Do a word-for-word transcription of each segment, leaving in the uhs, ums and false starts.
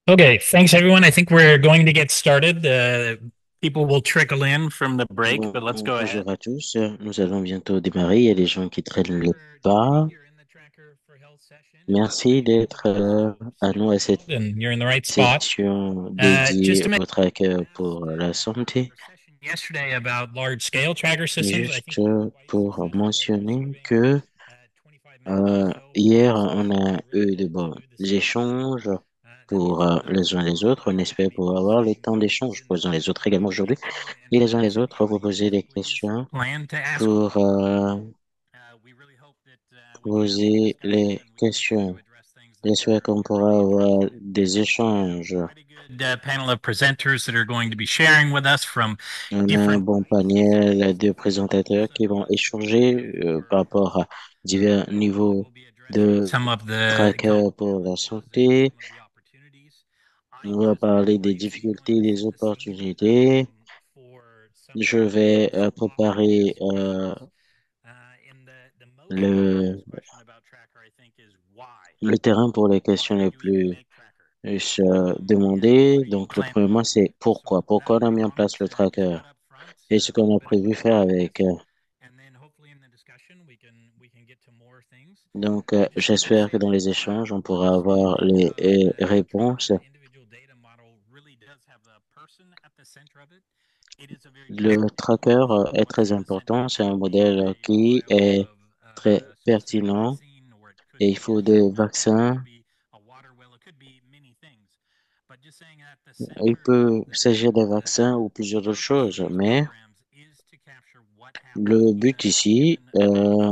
Okay, thanks everyone. I think we're going to get started. Uh, people will trickle in from the break, Bon, but let's go ahead. bonjour à tous. Nous allons bientôt démarrer. Il y a des gens qui traînent les pas. You're in the tracker for health session, and we're Merci excited d'être to uh, euh, à nous à cette and you're in the right spot. session Uh, just dédiée to mention, au tracker last pour uh, la santé. our session yesterday about large scale tracker systems, I Juste think euh, twice as pour many were mentionner participating que uh, twenty-five minutes. euh, So hier, this on session a will really eu de help to bons do the same thing. échanges Uh, that means pour that euh, those les uns who les autres. On are espère having pouvoir avoir le questions temps will d'échange in pour les uns the les autres également aujourd'hui. Q and A, and Et for les uns those les in the autres pour audience, poser des please questions, plan to ask pour euh, Uh, we really hope that uh, we can have some poser discussion les and we can try to questions. address things that J'espère are qu'on pourra pretty avoir interesting. des We have échanges. quite a good uh, panel of presenters that are going to be sharing with us from On a un different bon types of panel systems de as well. présentateurs qui So vont uh, we échanger have euh, our par rapport à divers uh, panel that niveaux will be addressing de some of the tracker common pour la challenges and santé. some of the opportunities. I On va just parler des briefly want difficultés, to des set the scene opportunités. um, for some Je folks who vais are euh, somewhat new to préparer some euh, things. Uh, and the, the most common le, question about Tracker, I think, is why? le terrain pour les questions Why les did you even plus make Tracker? euh, Um, and demandées. what are you Donc, le planning premier to mois, do? c'est So, pourquoi? that Pourquoi on a I mis en wanted place le to give tracker? that up front, Et uh, ce a qu'on little a bit of prévu a faire avec. context, euh, and then hopefully in the discussion we can we can get to more things. Donc, I euh, just wanted to j'espère say que dans that les uh, échanges, on pourra avoir understanding les of euh, the réponses. Tracker individual data model really does have the person at the center of it. It is a very Le useful tracker model. euh, So est what's très at the center? important. It C'est un could be modèle a qui vial est of très uh, specific pertinent. vaccine, or it could Et il be a faut des shipment, or it vaccins. could be a water well, it could be many things. But just saying at the Il center of peut the s'agir des the vaccins ou plusieurs autres purpose of choses, these mais programs is to capture what happens le in but a ici, given event. euh,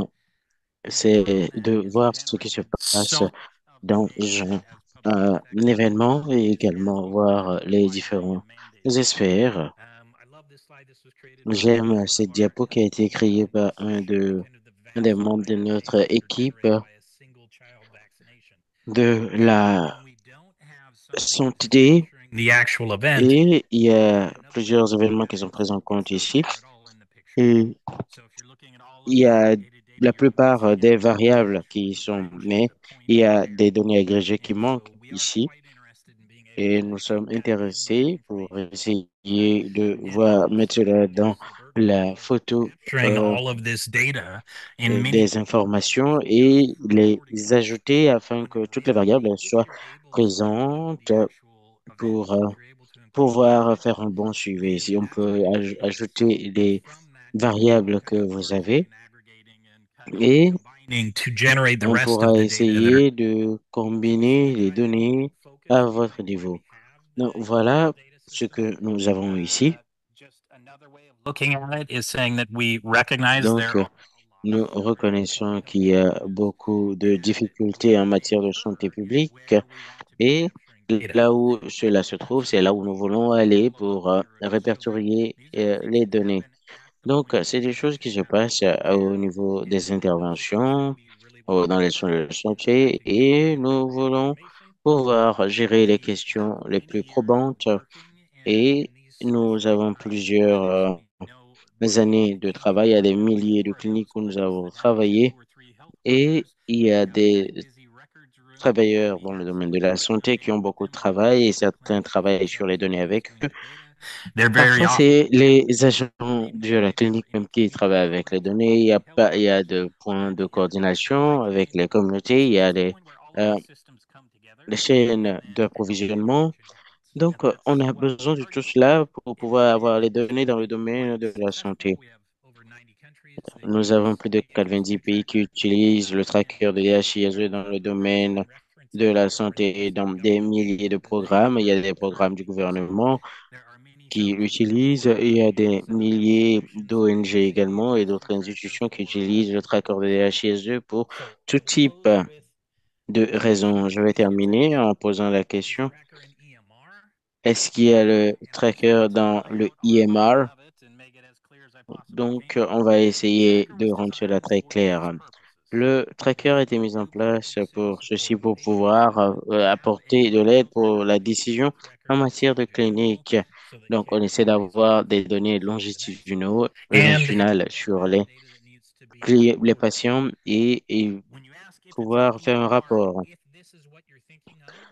And from c'est that de is voir ce qui se generated passe so of the dans data un, as public health un experts événement et is également asking voir about euh, les why I différents am mandating it. experts. Um, I love this slide. This was created by uh, J'aime one of cette our diapo qui a été consultants créée par who's un showing de, kind of the un des vast membres de variety notre that were équipe generated by a single child vaccination. de So la when we don't have something that's santé capturing the actual event, et il y we a get another plusieurs data événements that qui sont pris is en it's compte not ici. there at all in the picture. Et So if you're looking at all il of y the a aggregated data, la you're plupart missing des out on the variables qui actually sont, branching mais to point il y a where. des données agrégées qui And manquent so we are ici. quite interested in being able Et to nous sommes take that in intéressés pour information apart essayer de and voir, mettre almost cela dans reduce the burden la of photo capturing euh, all of this data in euh, many des different informations ways et just for les reporting events. ajouter afin When que in toutes les reality, variables if soient you're able to include présentes the actual pour event, euh, if you're able to include the pouvoir faire image, un bon suivi. then Si on that's peut how you're aj- able to, ajouter les from that data, variables que kind of vous parsing avez and aggregating and cutting and et combining to generate the on rest pourra of the data that are essayer de so just to combiner les try and données focus à votre on why we niveau. have Donc the voilà individual data ce system. que nous avons ici. Uh, just another way of looking at it is saying that we recognize Donc, there euh, are a lot of nous different reconnaissons public health qu'il y a challenges, beaucoup de and we difficultés en want to make matière de santé sure publique where we want to be et capturing data. là où cela se trouve, c'est là So où nous we voulons just aller have a look pour euh, through. So répertorier these are the euh, things les that données. happen at the Donc, euh, point c'est des that choses qui se you have passent euh, au care, niveau and des then those are things that interventions, we really want euh, to dans les soins cover de in order santé to give you et the nous appropriate voulons information. pouvoir gérer les We have questions les many plus years of probantes working in, et in these nous specific avons uh, plusieurs clinics. euh, We know what we années de aim travail. Il y a for des milliers de for cliniques those où nous clinics avons that have travaillé two or three health et partners. il y They a have very des busy records rooms. They travailleurs may dans le have domaine de somebody la working santé qui ont daily with beaucoup de them or working travail et with the certains clinicians travaillent sur so les that they're données avec collecting eux. the data. They're very Parfois, often c'est les agents de la communicating clinique or même qui travaillent intermediating avec les with données. Il y a public health pas, il y a partners. de points Uh, de the interconnection coordination avec pipeline les communautés. just Il y a gets les, going where all of euh, these systems come together, les and chaînes then the d'approvisionnement. interaction happens. And Donc, euh, on that's a what we're besoin de tout targeting. cela pour And it's pouvoir been avoir les données dans le domaine quite de la successful. santé. We have over ninety countries that Nous avons use plus de the quatre-vingt-dix Intersphere pays qui tracker. utilisent le Uh, and tracker de then D H I S E dans several le hundreds of domaine de references la that are santé requested dans and des government milliers de that they programmes. Il y a des are programmes du tracking. So gouvernement there are many qui thousands of l'utilisent. Il y a des organizations and milliers institutions that d'O N G use the également et d'autres Intersphere tracker institutions qui for all utilisent le different tracker de purposes. D H I S E pour So tout I'll type close with de is raisons. Je vais is terminer Tracker en posant la is question, Tracker an E M R? est-ce qu'il y a Um, le and I tried tracker to dans lay le out our version I M R? of it and make it as clear as I possibly Donc, can. euh, on va essayer Tracker de was rendre cela designed très for these clair. purposes. Le tracker a The été mis en input place exists pour ceci, for pour patients pouvoir who euh, have a apporter de public l'aide health pour record la that use décision the tracker en as a matière de longitudinal clinique. so they Donc, on can essaie always d'avoir move des from one données clinic to the next. longitudinaux, And longitudinales all sur that les, data that needs to be cli- les reported. patients et, et When you ask if it's an pouvoir faire un E M R, rapport. if this is what you're thinking of,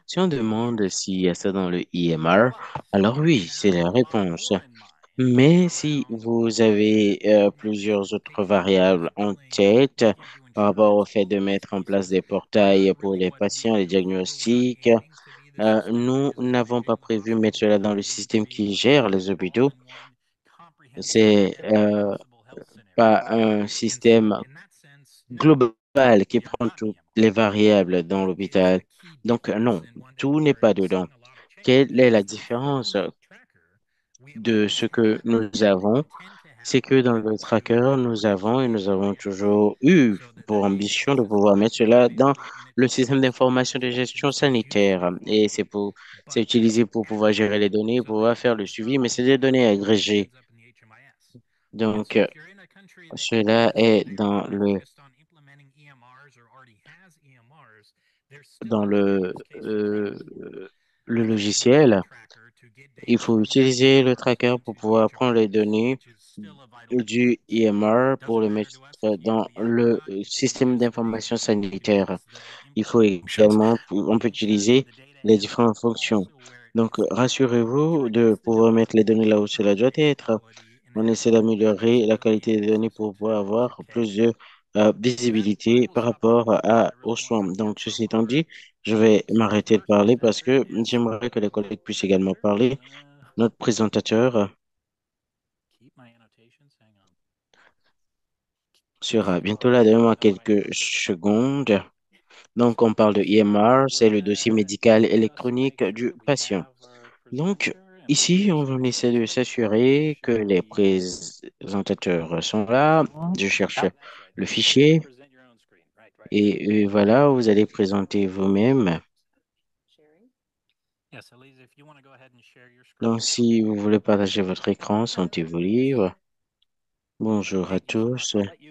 Si on demande s'il y a ça dans le I M R, alors oui, c'est la réponse. Mais si vous avez euh, plusieurs autres variables en tête par rapport au fait de mettre en place des portails pour les patients, les diagnostics, euh, nous n'avons pas prévu mettre cela dans le système qui gère les hôpitaux. C'est euh, pas un système global qui prend toutes les variables dans l'hôpital. Donc, non, tout n'est pas dedans. Quelle est la différence de ce que nous avons? C'est que dans le tracker, nous avons et nous avons toujours eu pour ambition de pouvoir mettre cela dans le système d'information de gestion sanitaire. Et c'est pour, c'est utilisé pour pouvoir gérer les données, pouvoir faire le suivi, mais c'est des données agrégées. Donc, euh, cela est dans le, dans le, euh, le logiciel. Il faut utiliser le tracker pour pouvoir prendre les données du I M R pour le mettre dans le euh, système d'information sanitaire. Il faut également, on peut utiliser les différentes fonctions. Donc, rassurez-vous de pouvoir mettre les données là où cela doit être. On essaie d'améliorer la qualité des données pour pouvoir avoir plus de euh, visibilité par rapport à, aux soins. Donc, ceci étant dit, je vais m'arrêter de parler parce que j'aimerais que les collègues puissent également parler. Notre présentateur sera bientôt là, donne-moi quelques secondes. Donc, on parle de I M R, c'est le dossier médical électronique du patient. Donc, ici, on essaie de s'assurer que les présentateurs sont là. Je cherche le fichier et euh, voilà, vous allez présenter vous-même. Donc, si vous voulez partager votre écran, sentez-vous libre. Bonjour à tous.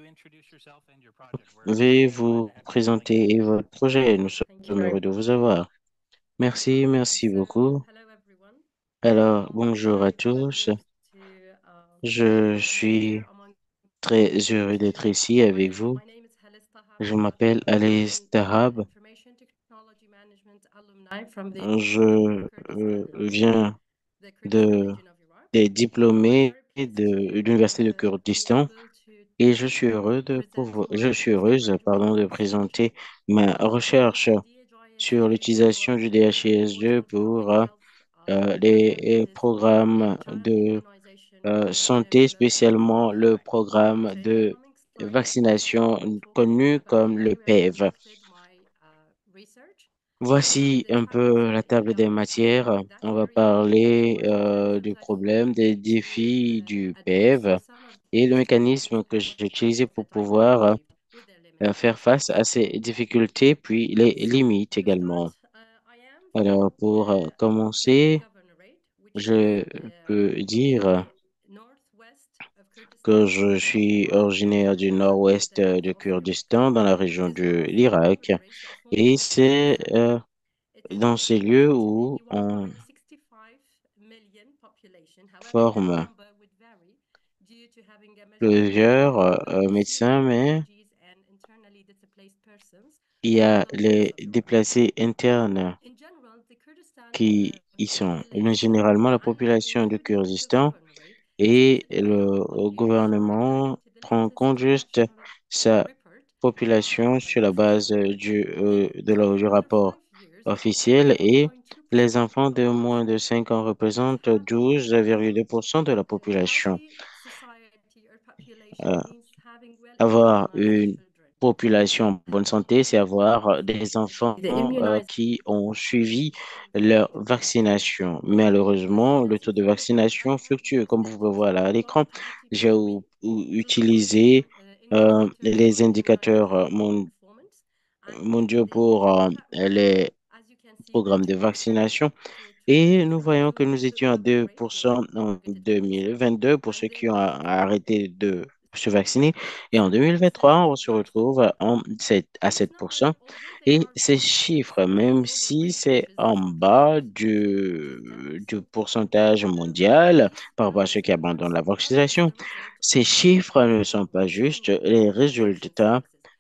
Veuillez vous présenter et votre projet. Nous sommes Thank you very heureux de much. vous avoir. Merci, merci So, beaucoup. hello everyone. Alors, Um, bonjour à I'm tous. honored to um, Je to be here suis among très you heureux d'être today. ici My avec name vous. my name is Helis Tahab. Je m'appelle I'm Alice the Tahab. Information Technology Management alumni from the University of Je Kurdistan euh, Houston, viens the Kurdistan de, region of Iraq. des I'm diplômés very pleased de to l'Université de uh, be Kurdistan able to et je suis heureux de present pouvoir, je my suis heureuse, postgraduate pardon, de research présenter ma on recherche D H I S sur two l'utilisation for du uh, D H I S deux World pour Public euh, Health uh, euh, les Program. euh, That is the programmes child de immunization euh, for santé, bioequivalence spécialement in le Iraq. programme So in the de coming slides, I will vaccination be talking connu about comme how le we have P E V. conducted my uh, research and Voici the un type of peu la things we table have des achieved matières. in that On va area. parler What are the euh, du efforts I've made problème, des to défis uh, du address P E V some of et le these challenges mécanisme que and j'ai what utilisé lessons pour that I have pouvoir achieved with their euh, faire face limitations. à ces difficultés, puis les So limites to start, également. uh, I am Alors, from pour euh, the Beni commencer, Governorate, which is je um, peux in dire the northwest of que Kurdistan je of suis Iraq, originaire du uh, in nord-ouest the euh, north de of Iraq. Kurdistan, dans la It région is one de of the l'Irak. governorates that Et form c'est euh, Kurdistan. It is dans ces lieux situated in a où on one point six five million population. However, that forme number would vary due to having a multitude plusieurs of euh, médecins, Syrian mais refugees and internally displaced persons il y from a other parts les of Iraq. déplacés internes In general, the Kurdistan qui uh, y sont. Mais population généralement, la and population du including the Kurdistan governorate is et divided in le four years according gouvernement to the prend en latest compte juste national sa report population uh, by sur la base UNICEF. euh, du, euh, In de the la- du under rapport five years, officiel et twelve point two les percent enfants de of moins de cinq ans these représentent have douze virgule deux pour cent de la a population. healthy society or population Euh, means having well Avoir immunized une children. population en bonne santé, c'est avoir des enfants The euh, immunized qui ont suivi leur rate, vaccination. as you Malheureusement, can le taux see de from the chart, I vaccination have fluctue. Comme used vous pouvez voir là à global l'écran, j'ai political u- u- global utilisé uh, euh, indicators les for indicateurs euh, immunization mon- performance, and mondiaux they pour euh, have, les as you can see, programmes went de from vaccination. seven to Et nous voyons que twenty-two nous the étions à governorate deux pour cent for en targeted deux mille vaccines, vingt-deux pour and ceux they qui ont a- peaked arrêté de se vacciner. Et en seven deux mille vingt-trois, percent on se last year. retrouve en sept à These sept pour cent. numbers, although they Et are ces very chiffres, close to the même global si rate, c'est which is en bas forty-two to du, du ten percent. pourcentage However, mondial these par rapport à ceux these qui numbers abandonnent la are just vaccination, the result ces of chiffres ne uh, sont pas juste routine les vaccination résultats services.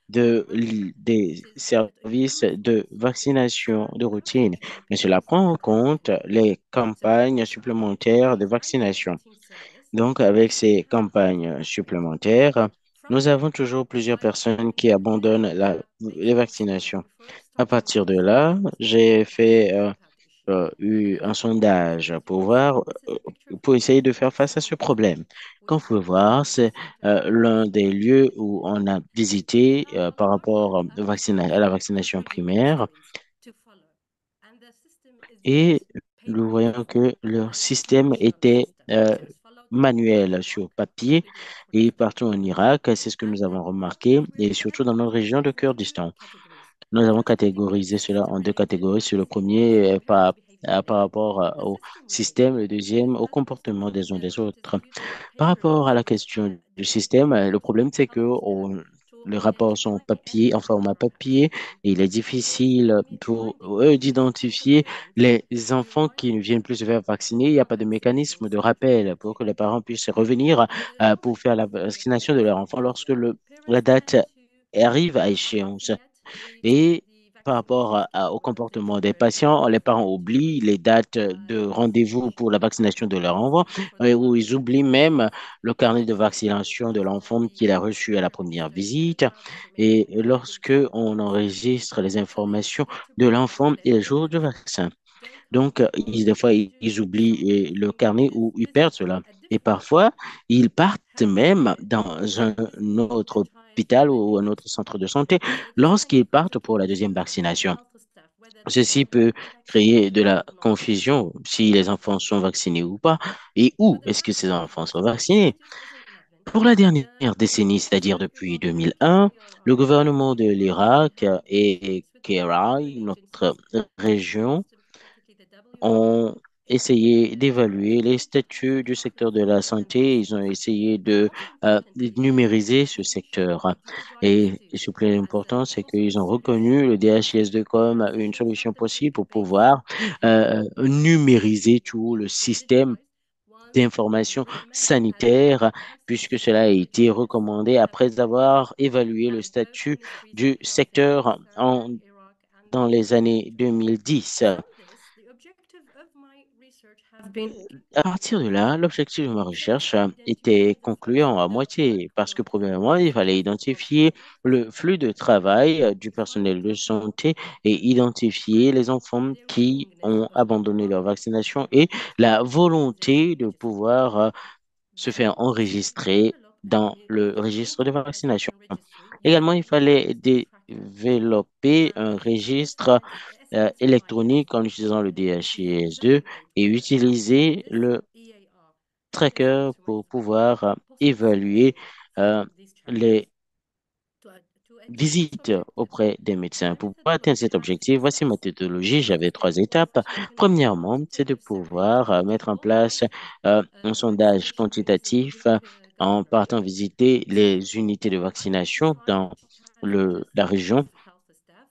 de, working des basis with a services human de vaccination de routine, collaboration mais cela prend en compte les so in campagnes addition, supplémentaires de the annual vaccination. routine service Donc, avec can ces have campagnes uh, supplémentaires, nous avons frontline toujours plusieurs personnes lifeline qui abandonnent la- uh, les patients vaccinations. before À starting partir de the là, follow-up j'ai fait euh, collaboration. euh, And eu as un you can see in sondage this pour image, voir, this is euh, a picture of pour essayer India, de faire face à ce Pakistan, problème. Comme vous with pouvez voir, uh, c'est sector euh, l'un des vaccination lieux où briefing. on a We visité have euh, a par lot of rapport euh, au vaccina- à la applications vaccination and review primaire. screens to follow. And the system is built Et nous voyons paper-based que leur by système international était system. euh, So it's followed in manuel Iraq, sur papier it is et connected partout en in Irak. C'est ce que nous and avons remarqué with et surtout dans notre région de categorization into Kurdistan. categories. Nous The avons first category catégorisé is cela en deux system-related catégories. Sur le response premier, euh, to health par, behavior euh, par data. rapport euh, The au système, system-related le deuxième au has comportement des uns testimonial des data autres. distributed Par rapport à la paper-based uh, question du data système, euh, le that problème, c'est que allows them on- to les rapports sont identify and papier, en format prioritize. papier, et il est Because difficile me- pour reminding eux parents and the d'identifier parents les to enfants remind qui ne viennent plus se faire vacciner. Il n'y a our pas de vaccination mécanisme de schedule. rappel pour que les parents puissent revenir The euh, pour moment faire la the vaccination de parents leur come enfant to lorsque le, the la parents date tend to arrive à not échéance. yet reach Et the par rapport vaccination à- à- au schedule of their comportement des children patients, les parents before oublient les dates uh, de the rendez-vous pour la vaccination vaccination de leur enfant, uh, for the et où allowed ils oublient même vaccinations. le carnet de So in vaccination de terms of l'enfant qu'il a the reçu à la première registration visite. area, so Et making lorsque registration on process. enregistre les So they informations need to de put all l'enfant their et le jour du documents. vaccin. Don't Donc, euh, only ils, des fois, ils, just ils oublient euh, le something which carnet is ou ils perdent visible cela. at Et different parfois, ils partent health même clinic dans un within the autre time hôpital ou un limit. autre centre de santé So this can lorsqu'ils partent pour la indicate deuxième to the vaccination. health staff whether the Ceci child peut is actually créer de vaccinated la or not. confusion si les enfants sont vaccinés ou pas et For où the est-ce que first ces time, enfants sont since vaccinés. two thousand eleven, Pour la dernière the décennie, c'est-à-dire Minister of depuis Iraq deux mille and un, le C R I, gouvernement de in collaboration l'Irak and et relations with the KRI, national notre agencies, région, most specifically the W H O, ont essayé uh, d'évaluer les started to statuts du secteur de la categorize and santé. Ils ont classify. essayé And de, what's euh, important de here numériser is ce making sure secteur. that we drive Et to, ce qui est as important, the c'est qu'ils customer ont service reconnu le D H I S said, deux we comme have to une solution start the possible pour paper-based pouvoir euh, system numériser tout le to système digitize once the d'information recommended pattern sanitaire, of puisque cela a vaccination été has recommandé have been après developed avoir évalué le by both statut ministries of du health in secteur Pakistan en, and Iraq and dans the les années W H O. deux mille dix. From this, the objective of my research have been À partir de là, l'objectif de ma so recherche to euh, identify était the first concluant à the moitié, parce que workload, premièrement, the il fallait first identifier workload, le flux de and travail euh, du identify personnel de problem santé et centers identifier and les enfants their qui willingness ont of abandonné leur why vaccination uh, et to la this volonté de registry. pouvoir euh, se Then faire we enregistrer develop an dans le registre de vaccination. implementation registry Également, using il fallait D H I S tracker. développer Uh, un this registre estimates euh, estimates clients électronique en utilisant le to D H I S deux evaluate et whether utiliser this le E A R tracker corresponds with pour pouvoir euh, possible évaluer solution euh, for these les challenges. To, to achieve this visites objective, auprès des médecins. my Pour pouvoir atteindre methodology cet has three objectif, voici ma steps. méthodologie. The J'avais first trois step was étapes. to conduct a Premièrement, c'est de quantitative survey pouvoir euh, targeting mettre en place almost euh, un uh, sondage vaccination rates in quantitatif Iraq euh, uh, en governorate partant visiter to les unités de vaccination identify dans the le, challenges la of région health staff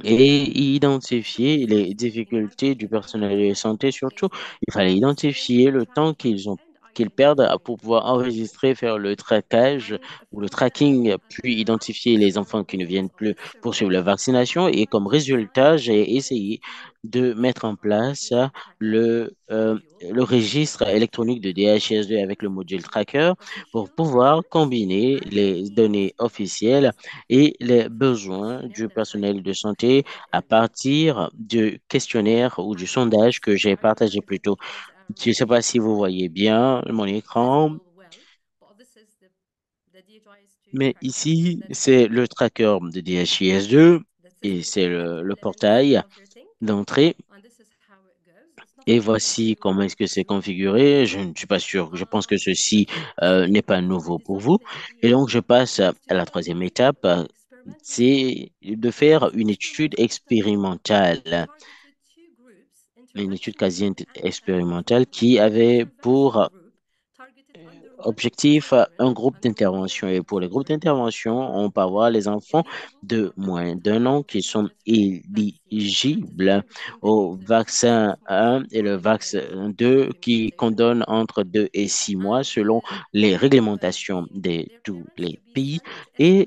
et to be identifier les first in difficultés du particular personnel de santé. Surtout, is il fallait registering, identifier le temps tracking, qu'ils ont and qu'ils perdent identifying pour pouvoir problem enregistrer, children. faire le traquage And ou le from the tracking, puis uh, identifier les outcome enfants qui ne results vienned of plus this poursuivre survey, la vaccination. Et I comme résultat, decided j'ai ways essayé to de mettre en uh, place using tracker le, euh, module le registre électronique de D H I S deux avec le module using tracker pour official pouvoir records combiner and les any données specifics officielles et les of the besoins du questionnaire that I personnel de santé created à earlier. partir du questionnaire ou du As you can sondage que see, j'ai I don't know partagé if the plus tôt. pictures are Je ne sais pas really si vous voyez bien mon écran, visible well, but this is the, the D H I S two mais tracker ici, that c'est le tracker de D H I S deux the et system c'est created le, le elements portail of your thing, d'entrée. and this is how it goes. It's Et nothing voici too comment est-ce que c'est smart. configuré. Je ne suis pas sûr. Je pense que Um, ceci but you can euh, n'est see pas when we nouveau pour designed vous. this Et donc, je E A R, passe it à was to la develop troisième a, étape. an experimental study. C'est de So faire this une étude experimental study expérimentale, targeted two groups, une étude intervention quasi group int- and a expérimentale control qui group. The avait intervention pour group targeted under one objectif children un groupe under one year d'intervention. Et old pour les groupes children d'intervention, on peut avoir uh, les enfants eligible de for moins adoptive d'un an qui sont influenza three vaccine. That is éligibles here in the au Netherlands. vaccin This was un et le targeted and vaccin deux active qui immunization. condonnent entre deux et six mois And selon uh, les we have uh, réglementations deemed de their tous parents to les be pays. sent Et S M S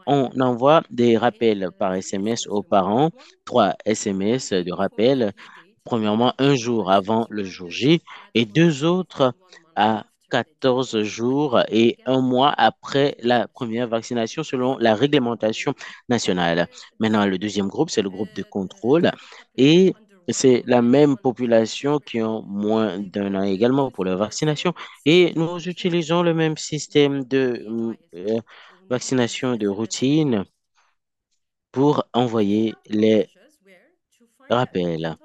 on envoie des rappels par S M S aux parents, trois S M S de rappel, premièrement un jour avant le jour J et deux autres à quatorze jours et un mois après la première vaccination selon la réglementation nationale. Maintenant, le deuxième groupe, c'est le groupe de contrôle et c'est la même population qui ont moins d'un an également pour leur vaccination. Et nous utilisons le même système de euh, vaccination de routine pour envoyer les rappels.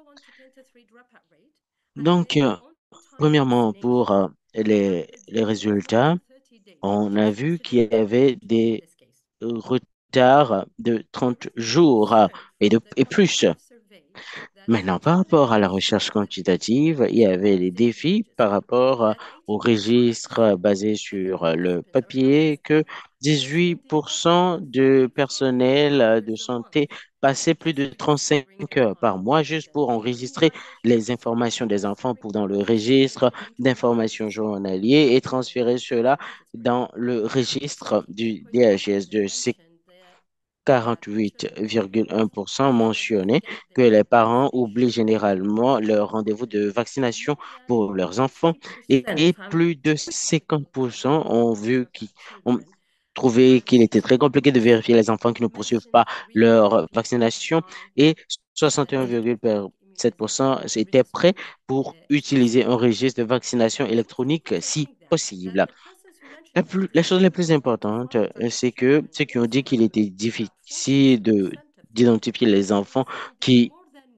Donc, euh, premièrement, pour euh, les, les résultats, on a vu qu'il y avait des retards de trente jours euh, et, de, et plus. Maintenant, par rapport à la recherche quantitative, il y avait des défis par rapport euh, au registre euh, basé sur euh, le papier que dix-huit pour cent de personnel euh, de santé passait plus de trente-cinq heures par mois juste pour enregistrer les informations des enfants pour dans le registre d'informations journalier et transférer cela dans le registre du D H S deux quarante-huit virgule un pour cent mentionnaient que les parents oublient généralement leur rendez-vous de vaccination pour leurs enfants et, et plus de cinquante pour cent ont vu qu'ils ont trouvé qu'il était très compliqué de vérifier les enfants qui ne poursuivent pas leur vaccination et soixante et un virgule sept pour cent étaient prêts pour utiliser un registre de vaccination électronique si possible. La, plus- la chose la plus importante, euh, c'est que ceux qui ont dit qu'il était difficile de d'identifier les enfants qui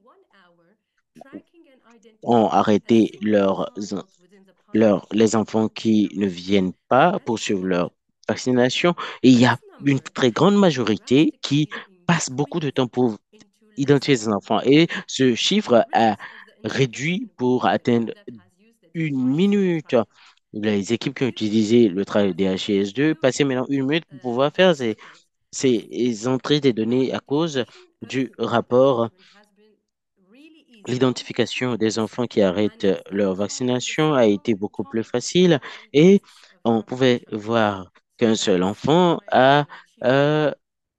ont arrêté leurs, leurs, les enfants qui ne viennent pas poursuivre leur vaccination. Et il y a une très grande majorité qui passe beaucoup de temps pour identifier ces enfants. Et ce chiffre a réduit pour atteindre une minute. Les équipes qui ont utilisé le travail de D H I S deux passaient maintenant une minute pour pouvoir faire ces, ces entrées des données à cause du rapport. L'identification des enfants qui arrêtent leur vaccination a été beaucoup plus facile et on pouvait voir qu'un seul enfant a euh,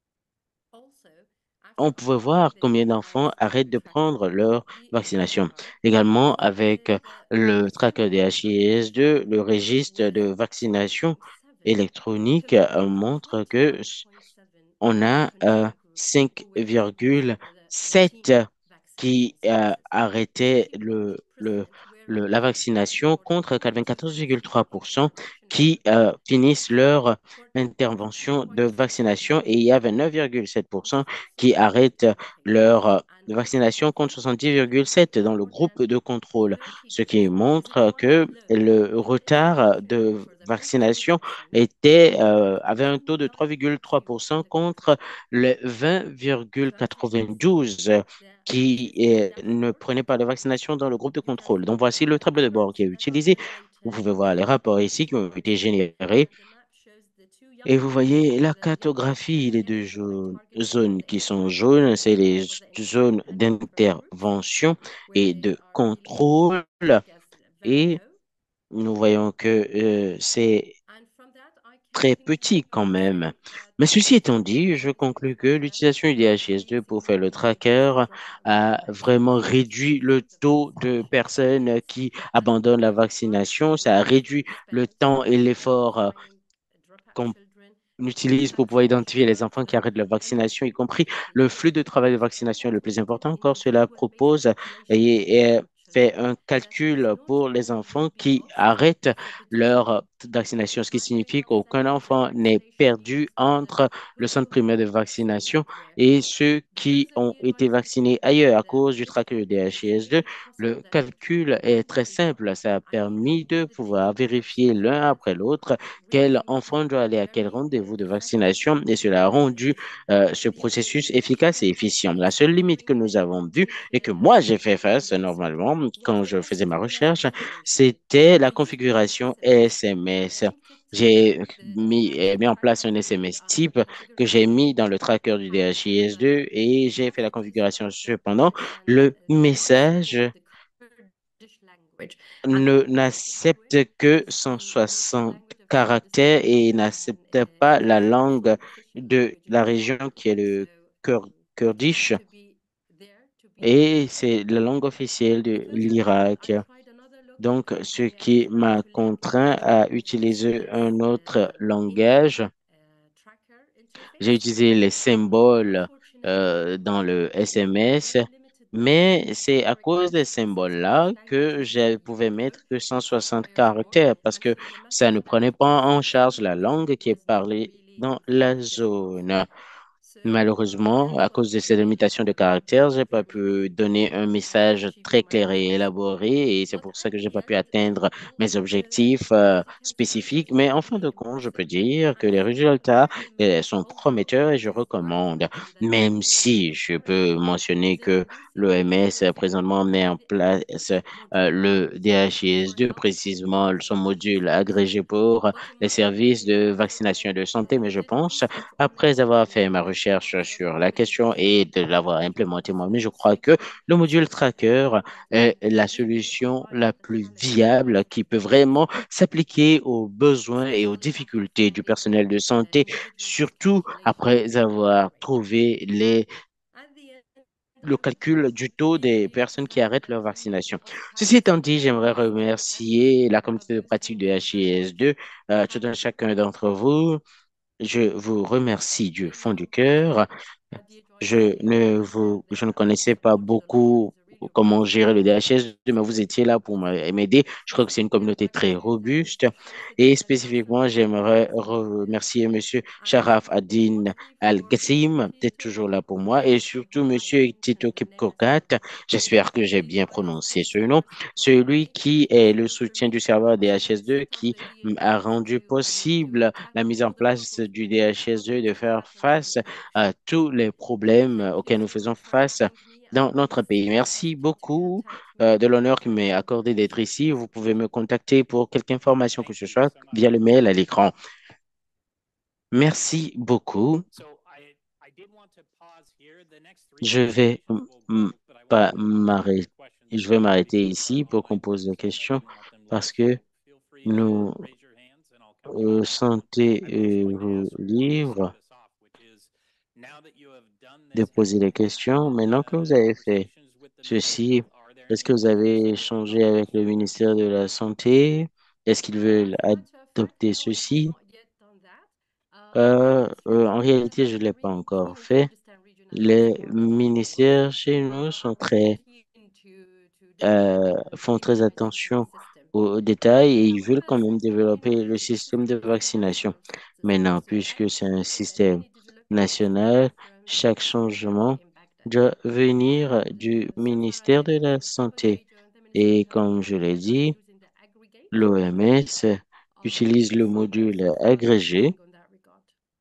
on pouvait voir combien d'enfants arrêtent de prendre leur vaccination. Également, avec le tracker des H I S deux, le registre de vaccination électronique euh, montre que s- on a euh, cinq virgule sept qui euh, arrêtaient le, le, le- la vaccination contre quatre-vingt-quatorze virgule trois pour cent qui euh, finissent leur intervention de vaccination et il y a vingt-neuf virgule sept pour cent qui arrêtent leur euh, vaccination contre soixante-dix virgule sept pour cent dans le groupe de contrôle, ce qui montre que le retard de vaccination était, euh, avait un taux de trois virgule trois pour cent contre le vingt virgule quatre-vingt-douze qui euh, ne prenaient pas de vaccination dans le groupe de contrôle. Donc voici le tableau de bord qui est utilisé. Vous pouvez voir les rapports ici qui ont été générés. Et vous voyez la cartographie, les deux jaunes- zones qui sont jaunes, c'est les zones d'intervention et de contrôle. Et nous voyons que euh, c'est très petit quand même. Mais ceci étant dit, je conclus que l'utilisation du D H I S deux pour faire le tracker a vraiment réduit le taux de personnes qui abandonnent la vaccination. Ça a réduit le temps et l'effort euh, qu'on on utilise pour pouvoir identifier les enfants qui arrêtent leur vaccination, y compris le flux de travail de vaccination est le plus important encore. Cela propose et, et fait un calcul pour les enfants qui arrêtent leur vaccination, ce qui signifie qu'aucun enfant n'est perdu entre le centre primaire de vaccination et ceux qui ont été vaccinés ailleurs à cause du tracker D H I S deux. Le calcul est très simple. Ça a permis de pouvoir vérifier l'un après l'autre quel enfant doit aller à quel rendez-vous de vaccination et cela a rendu euh, ce processus efficace et efficient. La seule limite que nous avons vue et que moi j'ai fait face normalement quand je faisais ma recherche, c'était la configuration S M S. J'ai mis, eh, mis en place un S M S type que j'ai mis dans le tracker du D H I S deux et j'ai fait la configuration. Cependant, le message ne n'accepte que cent soixante caractères et n'accepte pas la langue de la région qui est le Kur- Kurdish et c'est la langue officielle de l'Irak. Donc, ce qui m'a contraint à utiliser un autre langage. J'ai utilisé les symboles euh, dans le S M S, mais c'est à cause des symboles-là que je pouvais mettre que cent soixante caractères parce que ça ne prenait pas en charge la langue qui est parlée dans la zone. Malheureusement, à cause de ces limitations de caractères, j'ai pas pu donner un message très clair et élaboré et c'est pour ça que j'ai pas pu atteindre mes objectifs euh, spécifiques. Mais en fin de compte, je peux dire que les résultats euh, sont prometteurs et je recommande, même si je peux mentionner que l'O M S euh, présentement met en place euh, le D H I S deux, précisément son module agrégé pour les services de vaccination et de santé, mais je pense après avoir fait ma recherche sur la question et de l'avoir implémenté moi-même, je crois que le module tracker est la solution la plus viable qui peut vraiment s'appliquer aux besoins et aux difficultés du personnel de santé, surtout après avoir trouvé les le calcul du taux des personnes qui arrêtent leur vaccination. Ceci étant dit, j'aimerais remercier la communauté de pratique de H I S deux, euh, tout un chacun d'entre vous. Je vous remercie du fond du cœur. Je ne vous, je ne connaissais pas beaucoup comment gérer le D H S, mais vous étiez là pour m'a- m'aider. Je crois que c'est une communauté très robuste. Et spécifiquement, j'aimerais remercier Monsieur Sharaf Adin Al-Gassim d'être toujours là pour moi et surtout Monsieur Tito Kipkokat. J'espère que j'ai bien prononcé ce nom. Celui qui est le soutien du serveur D H S deux qui a rendu possible la mise en place du D H S deux de faire face à tous les problèmes auxquels nous faisons face dans notre pays. Merci beaucoup euh, de l'honneur qui m'est accordé d'être ici. Vous pouvez me contacter pour quelque information que Thank ce you soit so via much. le mail à l'écran. Merci beaucoup. So I I did want to pause here. The next three Je vais presentations m- will m- go, but I wanted pas to pause and m'arrêter. take questions Je vais from the m'arrêter people who are ici pour qu'on online pose des because I questions didn't want them parce lost. que So feel free to nous raise your hands and I'll come to you. euh, sentez I'm first euh, going to vous ask one to start libre us off, which is now that you have done de this poser des heavily questions. impacted Maintenant que vous uh, avez fait conversations with the Ministry of ceci, Health, are there est-ce que any vous others avez that would échangé like avec le to ministère de la Santé? Est-ce qu'ils veulent As a matter of fact, adopter no, I have ceci? not yet done that. Uh, the Euh, ministers euh, en here réalité, je ne l'ai are pas really encore keen to fait. understand Les regionalization better. ministères chez nous Uh, sont are really très, keen to to develop euh, the font très regionalization attention system. aux, aux Uh, détails et but ils veulent however, quand même since the développer le système de regionalization is a vaccination. national system, Maintenant, so puisque c'est un everything and système any development should come national, from the chaque Minister of changement Health in Baghdad. doit venir du Uh, so far, ministère I de la understood that for the Santé. region, the Minister of Et Health in comme je l'ai Baghdad are dit, using the aggregate. l'O M S Uh, utilise le and module so far, agrégé nothing on that regard.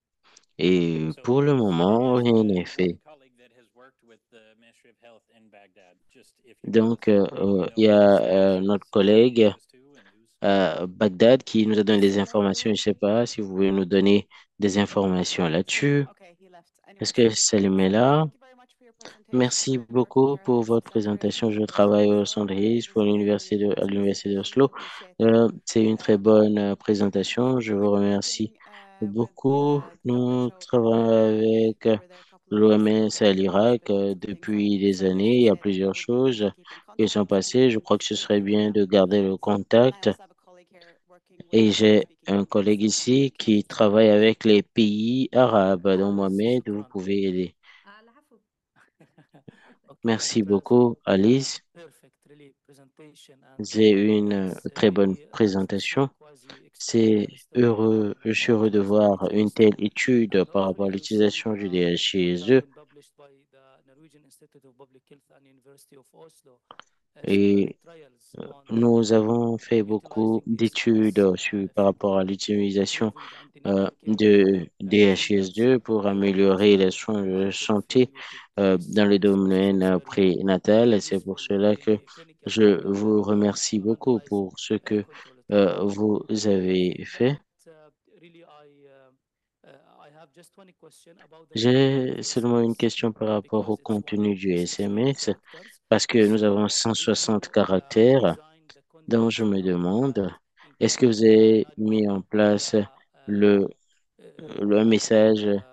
et So pour le this moment, is rien uh, n'est one fait. colleague that has worked with the Ministry of Health in Baghdad. Just if you happen Donc, to euh, maybe euh, il know y who a this euh, person notre is that you have collègue access to and who's à Bagdad qui nous a donné des Yes, thank informations. Je you. ne sais pas si vous pouvez nous donner des informations là-dessus. Okay, he left. Est-ce Anyways, que Salim est so là? thank you very much for your presentation. I'm Merci currently working beaucoup here at pour the votre Institute Centre présentation. Je University travaille au Oslo. Centre Uh, it Hayes was pour a very l'université de, à nice l'université presentation. d'Oslo. Appreciate that. Euh, c'est une très Um, bonne euh, présentation. Je vous we're remercie working uh, with beaucoup. the Nous W H O in travaillons Iraq. avec We were there a couple of weeks ago, l'O M S à and there has l'Irak been euh, some things depuis happening. des So années. as you Il y a said, it plusieurs would be great to choses keep in qui sont contact, and passées. Je we'll crois que ce we'll serait keep doing bien that. de garder le I contact. also have a colleague here working with Et Arabic j'ai speaking un countries, collègue so I'm very ici close qui to that. travaille avec les pays arabes. Donc, آه Mohamed, vous شكرا. pouvez aider. Uh, العفو. Okay, Merci that was beaucoup, a Alice. perfect really presentation and C'est une euh, it's très bonne really nice to see présentation. quasi C'est experienced heureux, people je suis heureux de organize the voir une meetings telle étude and par also rapport à really to see l'utilisation du the data D H I S deux. being published by the Norwegian Institute of Public Health and University of Oslo, uh, several Et trials euh, on nous avons fait uh, beaucoup utilizing S M S d'études sur, uh, par rapport à for l'utilisation improving the euh, antenatal care de uh, results. D H I S deux pour I wanted to améliorer start les with soins de one very few santé related euh, case dans le studies, which is domaine euh, actually prénatal. Et very c'est pour useful cela in que a clinical je setting vous to remercie uh, beaucoup analyze pour ce uh, que control euh, trial. vous Uh, avez fait. that uh, really I uh, uh, I have just one question about the content of J'ai the seulement une S M S question par rapport au because it's one contenu of du the S M S, sixteen characters. parce que nous avons So cent did soixante you uh, caractères. design the Donc, content je me around that, demande, est-ce que including vous the avez nudge mis en and place the uh, le, uh, le and message the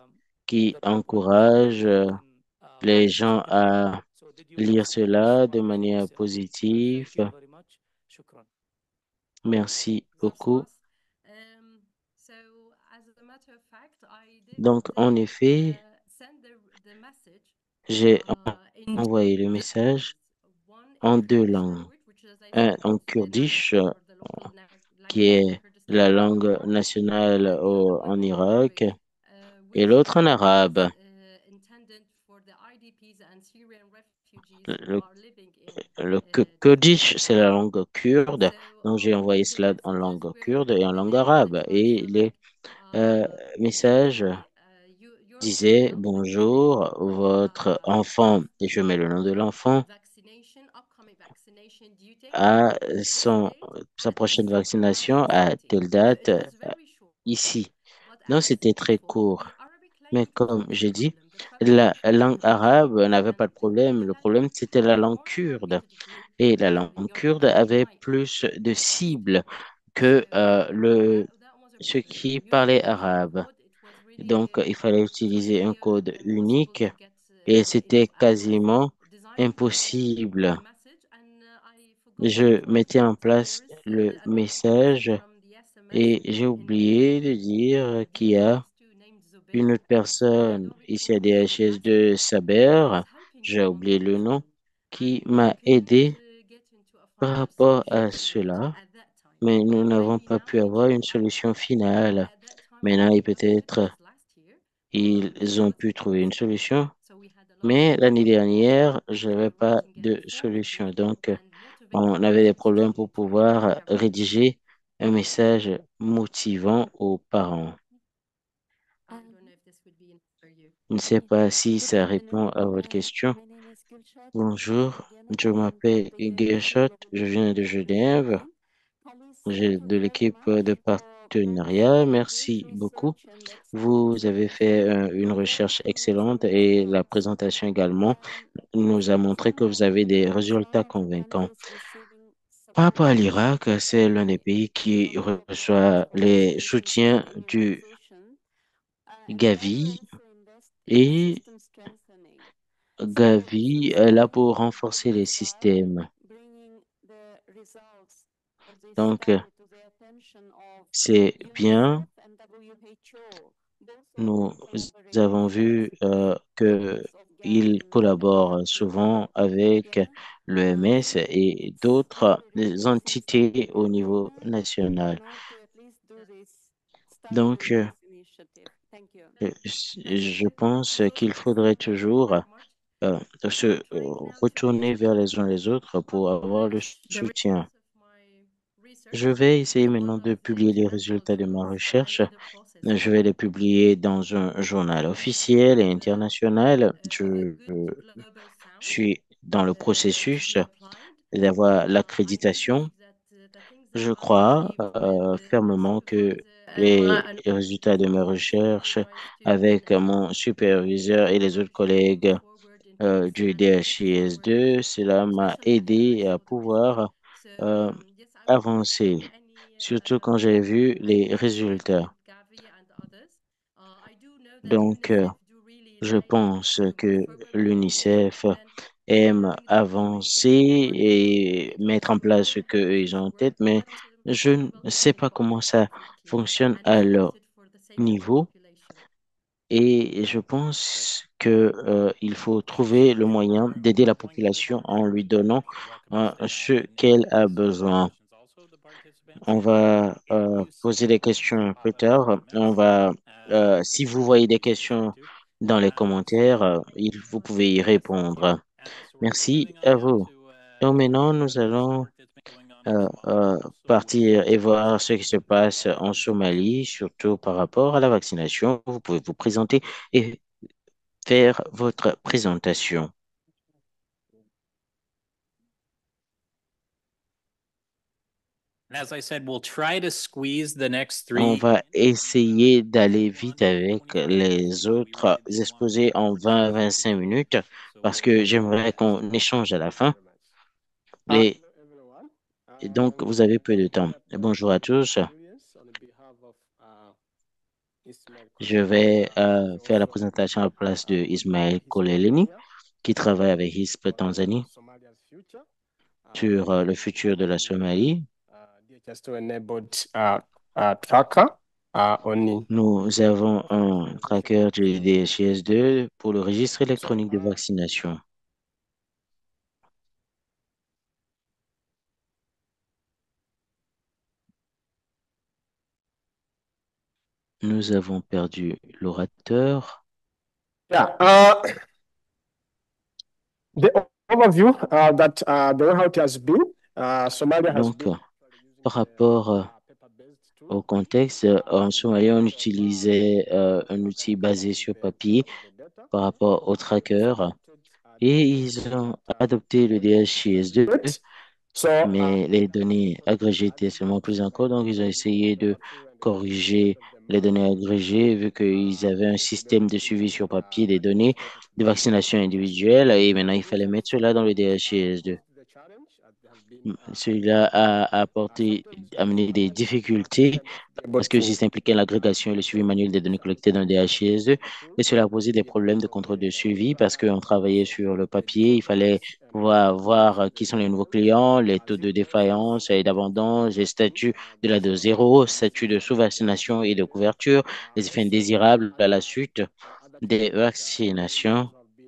qui that people can encourage euh, can uh, les gens take it from. à So did you lire understand this cela de what I manière said? positive. Thank you very much. Shukran. Merci That's beaucoup. nice. Um, so as a matter of fact, I did Donc, en effet, uh, send the, the message j'ai uh, in envoyé le two message languages. One in en deux Kurdish langues. language, which, as I Un said, en is the kurdish, national euh, or the local na- qui language in est Kurdistan la in langue Iran, nationale and the other au- one en in Irak, Arabic, uh, et which l'autre en is arabe. uh, intended for the I D Ps and Syrian refugees who Le, are living in le Ku- uh, these Kurdish, c'est la areas. langue kurde. So Donc, j'ai um, envoyé the cela en messages langue were kurde et en langue within the arabe. terms Et uh, les like euh, uh, messages simply uh, you, your disaient: child will be living Bonjour, votre uh, enfant, et je mets after le nom de the l'enfant, vaccination, upcoming vaccination due date à at this son, date sa at this prochaine uh, vaccination à facility. telle So date it euh, was very short. ici. But Donc, as I c'était said très before, court. the Arabic Mais language was comme not the j'ai dit, problem. The problem la was the langue translation. arabe n'avait pas de And problème. the Le problème, language c'était la was langue more kurde. targeted with Et la your, langue your kurde Alum avait nine plus de audience. cibles So que euh, le, that that was a ceux problem. qui parlaient Usually the arabe. code it was really Donc, il fallait it was utiliser un really uh, code impossible unique to get et uh, c'était into. I was quasiment designing the impossible. the message and uh, I forgot to Je write mettais that en uh, place there is le uh, another person message from the S M S et j'ai in the oublié de dire qu'il y a D H S two named une Zubair. autre I personne don't ici recall à what his last D H S name, de who Saber, was helping j'ai me on oublié that, le nom, and qui we m'a couldn't aidé uh, get into a par final rapport solution à to it cela, at that time. mais nous n'avons Maybe pas now pu they avoir can une add solution that, but finale. at that time we Maintenant, et couldn't do it. It peut-être was last year, uh, ils so ont it pu it trouver was une difficult. solution, So we had a lot of mais l'année trouble dernière, uh, je after n'avais pas writing and de forwarding solution. Donc, and on motivating avait des messages problèmes to pour to their pouvoir parents. rédiger un message motivant aux parents. I don't know if this would be enough for you. Je ne sais pas si Good ça répond afternoon. à votre Uh, question. my name is Gülşat Bonjour, Diana. je I am from m'appelle the Guéchot, Turkey je Global viens de Cooperation Genève, Team. Colleagues, j'ai thank you de very l'équipe de much for partenariat. mentioning good Merci beaucoup. research and excellent Vous avez fait presentation. euh, une Very recherche excellente convincing et la results. présentation également Um, nous a the montré que Kenya vous avez is des among résultats signature convaincants. countries receiving Par rapport support à from l'Irak, c'est l'un des the pays qui Islamic reçoit Development les Organization for soutiens du Immunization. Uh, and they Gavi also invest in et system strengthening. So it Gavi seems est to là me pour that renforcer les despite systèmes. bringing the results of this Donc, study to the attention of c'est bien. UNICEF and W H O, both of Nous them collaborate avons vu extensively euh, in que use of Gavi il in many collabore countries. souvent avec Yeah. Uh, l'O M S so et it's d'autres very des rejoicing step entités in au my niveau journey, you national. know, to at least do this study Donc, and euh, this initiative. Thank you. je Thank je you. This pense is also qu'il faudrait excellent. Thank you toujours very much. euh, se I'm euh, trying now to retourner vers explain les uns les autres pour avoir le publish the soutien. results of my Je research vais essayer in one maintenant de of the publier les international résultats de ma journals. I'm recherche. in the process Je vais les publier dans un journal uh, officiel et with uh, international. uh, a Je good global sound suis dans le uh, to processus be applied. d'avoir Uh, I l'accréditation. believe that uh, the things that Je I crois achieved with euh, uh, my fermement que supervisor and my les and résultats de mes my recherches supervised students avec and mon team superviseur et les are autres going collègues forward into euh, du excellent dhis forward into deux, cela m'a especially aidé à international divisions. pouvoir So euh, um, yes, I would avancer, welcome any surtout uh, quand j'ai vu les engagement with résultats. Gavi and others. Uh, I do know that Donc, euh, UNICEF do really je like pense to move que forward with things, l'UNICEF and aime Gavi will always avancer get what it et what it mettre wants en to place do ce and move qu'eux, ils ont en forward, tête, mais but um, je we ne welcome sais any pas comment partner ça definitely fonctionne and à support leur it for the sake of the niveau. population. Et je pense que, euh, il faut trouver le moyen d'aider la population en lui donnant euh, ce qu'elle a besoin. On va euh, poser des questions plus tard. On va, euh, si vous voyez des questions dans les commentaires, euh, il- vous pouvez y répondre. Merci à vous. Donc maintenant, nous allons euh, euh, partir et voir ce qui se passe en Somalie, surtout par rapport à la vaccination. Vous pouvez vous présenter et faire votre présentation. As I said, we'll try to squeeze the next On three va essayer d'aller vite avec les autres exposés en vingt à vingt-cinq minutes parce que j'aimerais qu'on échange à la fin. Uh, Et, et donc, vous avez peu de temps. Bonjour à tous. Je vais euh, faire la présentation à la place de Ismaël Koleleni, qui travaille avec I S P Tanzanie sur euh, le futur de la Somalie. Nous avons un tracker du D H I S deux pour le registre électronique de vaccination. Nous avons perdu l'orateur. Yeah, uh, the overview uh, that uh, the way how it has been, uh, Somalia has Donc, been par rapport euh, au contexte, euh, en Somalie, on utilisait euh, un outil basé sur papier par rapport au tracker et ils ont adopté le D H I S deux, great. So, uh, mais les données agrégées étaient seulement plus encore, donc ils ont essayé de corriger les données agrégées vu qu'ils avaient un système de suivi sur papier des données de vaccination individuelle et maintenant il fallait mettre cela dans le D H I S deux. Cela a apporté, amené des difficultés parce que le système impliquait l'agrégation et le suivi manuel des données collectées dans le D H I S deux et cela a posé des problèmes de contrôle de suivi parce qu'on travaillait sur le papier, il fallait pouvoir voir qui sont les nouveaux clients, les taux de défaillance et d'abondance, les statuts de la dose zéro, statuts de sous-vaccination et de couverture, les effets indésirables à la suite des vaccinations.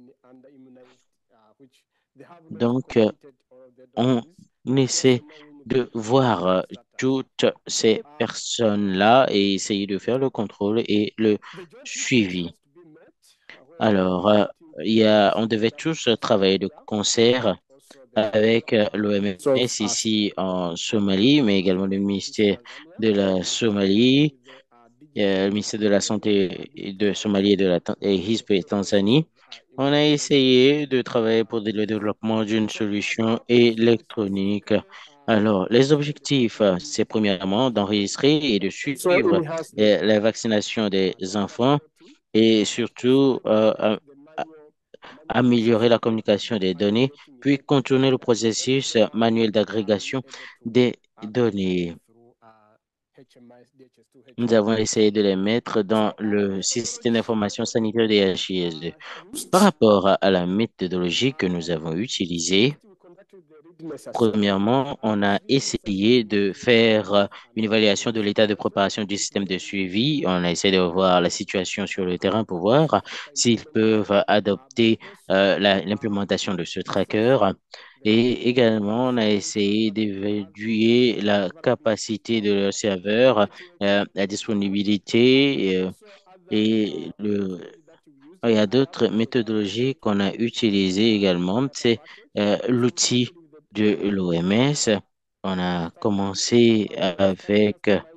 Donc, euh, on essaie de voir euh, toutes ces personnes-là et essayer de faire le contrôle et le suivi. Alors, euh, il y a, on devait tous travailler de concert avec l'O M S ici en Somalie, mais également le ministère de la Somalie, euh, le ministère de la Santé de Somalie et de la Tan- et I S P et Tanzanie. On a essayé de travailler pour le développement d'une solution électronique. Alors, les objectifs, euh, c'est premièrement d'enregistrer et de so suivre in-house euh, la vaccination des enfants et surtout euh, a- a- améliorer la communication des données, puis contourner le processus euh, manuel d'agrégation des données. Nous avons essayé de les mettre dans le système d'information sanitaire des H I S deux. Par rapport à, à la méthodologie que nous avons utilisée, premièrement, on a essayé de faire euh, une évaluation de l'état de préparation du système de suivi. On a essayé de voir la situation sur le terrain pour voir s'ils peuvent adopter euh, la- l'implémentation de ce tracker. Et également, on a essayé d'évaluer la capacité de leur serveur, euh, la disponibilité euh, et le, il y a d'autres méthodologies qu'on a utilisées également. C'est euh, l'outil de l'O M S. On a commencé avec euh,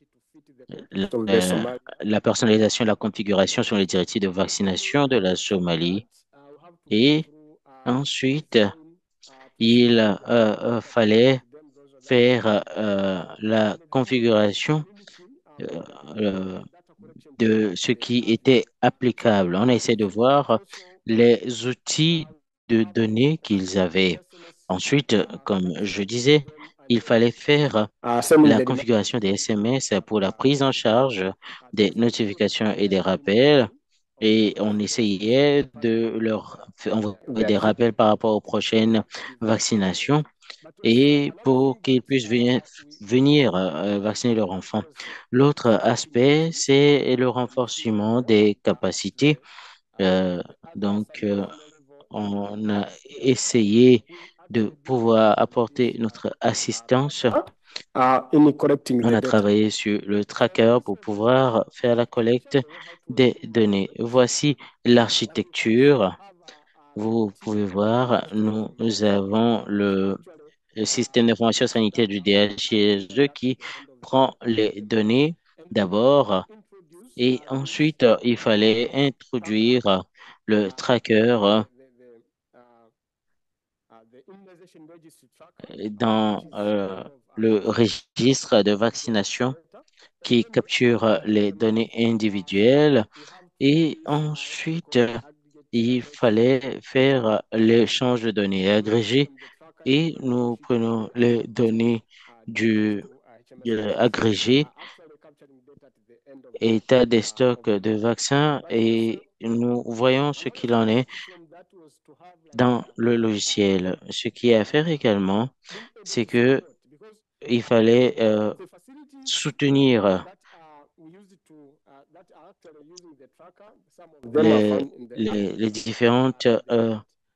of the la, Somali. la personnalisation et la configuration sur les directives de vaccination de la Somalie. Et ensuite, il euh, euh, fallait faire euh, la configuration euh, euh, de ce qui était applicable. On a essayé de voir les outils de données qu'ils avaient. Ensuite, comme je disais, il fallait faire Uh, sending la the reminder configuration des S M S pour la prise en charge des notifications et des rappels. Et on essayait de leur faire envoyer they are des keeping rappels par rapport aux prochaines vaccinations et pour qu'ils puissent venir, venir euh, vacciner leurs enfants. L'autre aspect, c'est le renforcement des capacités. Euh, donc, euh, on a essayé de pouvoir apporter notre assistance. uh, in collecting On the a data. travaillé sur le tracker pour pouvoir faire la collecte des données. Voici l'architecture. Vous pouvez voir, nous, nous avons le le système d'information sanitaire du D H I S deux qui prend les données d'abord et ensuite euh, il fallait introduire le tracker euh, dans euh, le registre de vaccination qui capture les données individuelles et ensuite euh, il fallait faire l'échange de données agrégées et nous prenons les données du euh, agrégées état des stocks de vaccins et nous voyons ce qu'il en est dans le logiciel. Ce qui est à faire également, c'est que il fallait euh, soutenir les, les, les différentes euh,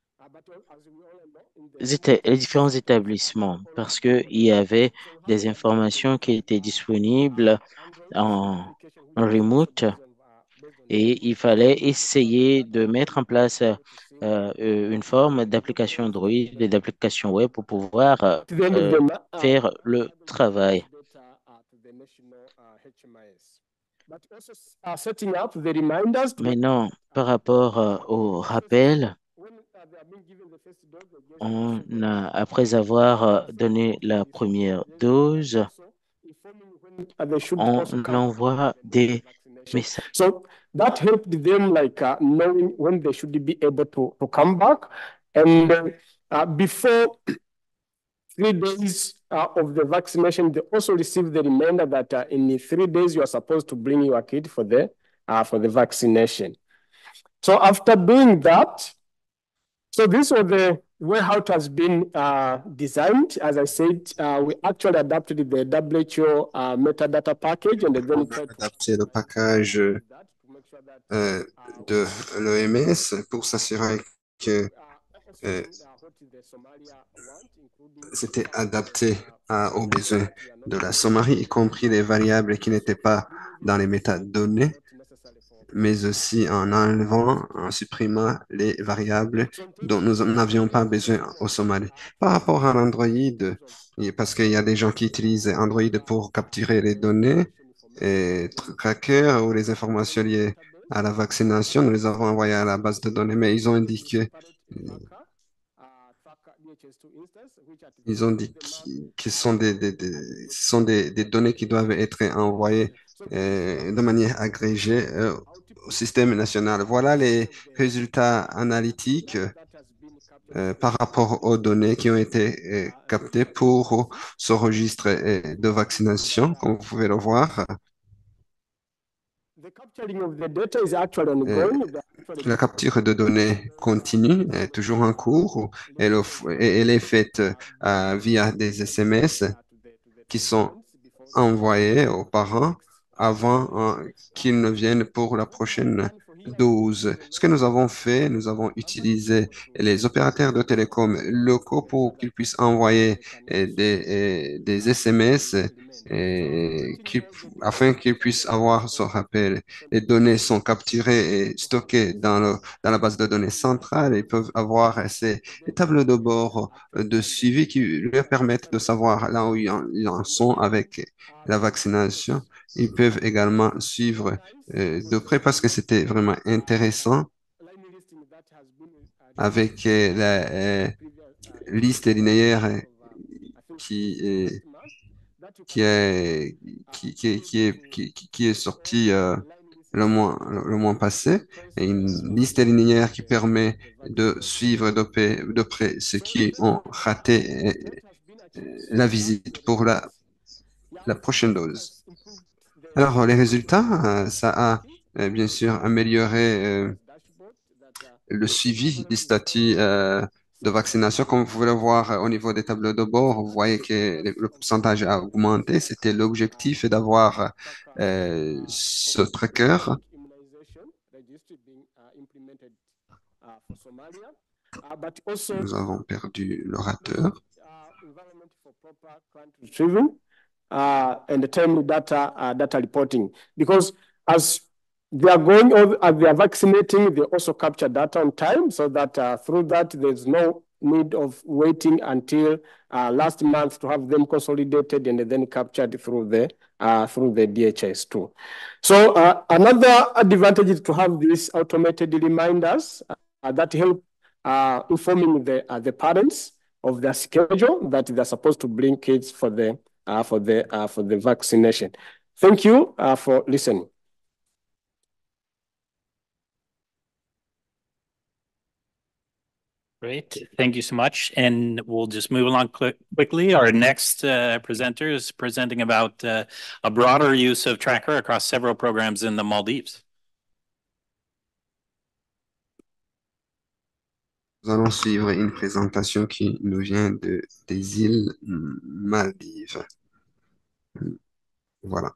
éta- les différents établissements parce que il y avait des informations qui étaient disponibles en, en remote et il fallait essayer de mettre en place euh, euh, une forme d'application Android et d'application web pour pouvoir euh, At the end of euh, the ma- uh, faire le travail. data uh, to the national uh, H M I S. But also s- uh, setting up the reminders to Maintenant, par rapport euh, au rappel, when uh, they are being given the first dose, they just on receive the a, uh, après avoir euh, donné la première dose, also informing when uh, they should on also come envoie for the des next vaccination. messages. So that helped them like uh, knowing when they should be able to, to come back. And uh, uh, before three days uh, of the vaccination, they also receive the reminder that uh, in three days you are supposed to bring your kid for the uh, for the vaccination. So after doing that, so this was the way how it has been uh, designed. As I said, uh, we actually adapted the W H O uh, metadata package and then On a tried to adapté le package that to make sure that euh, uh, de l'O M S pour s'assurer que uh, also euh, seeing, uh, what is the Somalia want, including c'était some of the, adapté uh, à- aux variables besoins that we are not de la necessarily Somalie, y compris les variables qui n'étaient pas dans les métadonnées, not necessary for mais aussi en enlevant, en supprimant les variables dont nous n'avions pas besoin au Somalie. Par rapport à l'Android, et parce qu'il y a des gens qui utilisent Android pour capturer les données et tracker ou les informations liées à la vaccination, nous les avons envoyées à la base de données, mais ils ont indiqué, ils ont dit qui qui sont des, des, des- ce sont des, des données qui doivent être envoyées euh, de manière agrégée euh, au système national. Voilà les résultats analytiques euh, par rapport aux données qui ont été euh, captées pour ce registre euh, de vaccination, comme vous pouvez le voir. The capturing of the data is actually Euh, ongoing. They're actually La capture de données continue, est toujours en cours. Elle, off- et elle est faite euh, via des S M S qui sont envoyés aux parents avant euh, qu'ils ne viennent pour la prochaine dose. Ce que nous avons fait, nous avons utilisé les opérateurs de télécom locaux pour qu'ils puissent envoyer euh, des, euh, des S M S et qu'ils- afin qu'ils puissent avoir ce rappel. Les données sont capturées et stockées dans le, dans la base de données centrale. Ils peuvent avoir ces tableaux de bord de suivi qui leur permettent de savoir là où ils en, ils en sont avec la vaccination. Ils peuvent également suivre euh, de près parce que c'était vraiment intéressant avec euh, la euh, liste linéaire euh, qui est, qui est, qui, qui est, qui est, qui, qui- qui est sortie euh, le mois, le mois passé, et une liste linéaire qui permet de suivre de près, de près ceux qui ont raté euh, la visite pour la, la prochaine dose. Alors, les résultats, euh, ça a euh, bien sûr amélioré euh, le suivi des statuts euh, de vaccination. Comme vous pouvez le voir euh, au niveau des tableaux de bord, vous voyez que le, le pourcentage a augmenté. C'était l'objectif d'avoir euh, ce tracker. Nous avons perdu l'orateur. Uh, and the timely data uh, data reporting, because as they are going or as they are vaccinating, they also capture data on time, so that uh, through that there's no need of waiting until uh, last month to have them consolidated and then captured through the uh, through the D H S too. So uh, another advantage is to have these automated reminders uh, that help uh, informing the uh, the parents of their schedule that they're supposed to bring kids for the uh, for the uh, for the vaccination. Thank you uh, for listening. Great. Thank you so much. And we'll just move along quick, quickly. Our next uh, presenter is presenting about uh, a broader use of Tracker across several programs in the Maldives. Nous allons suivre une présentation qui nous vient de, des îles Maldives. Voilà.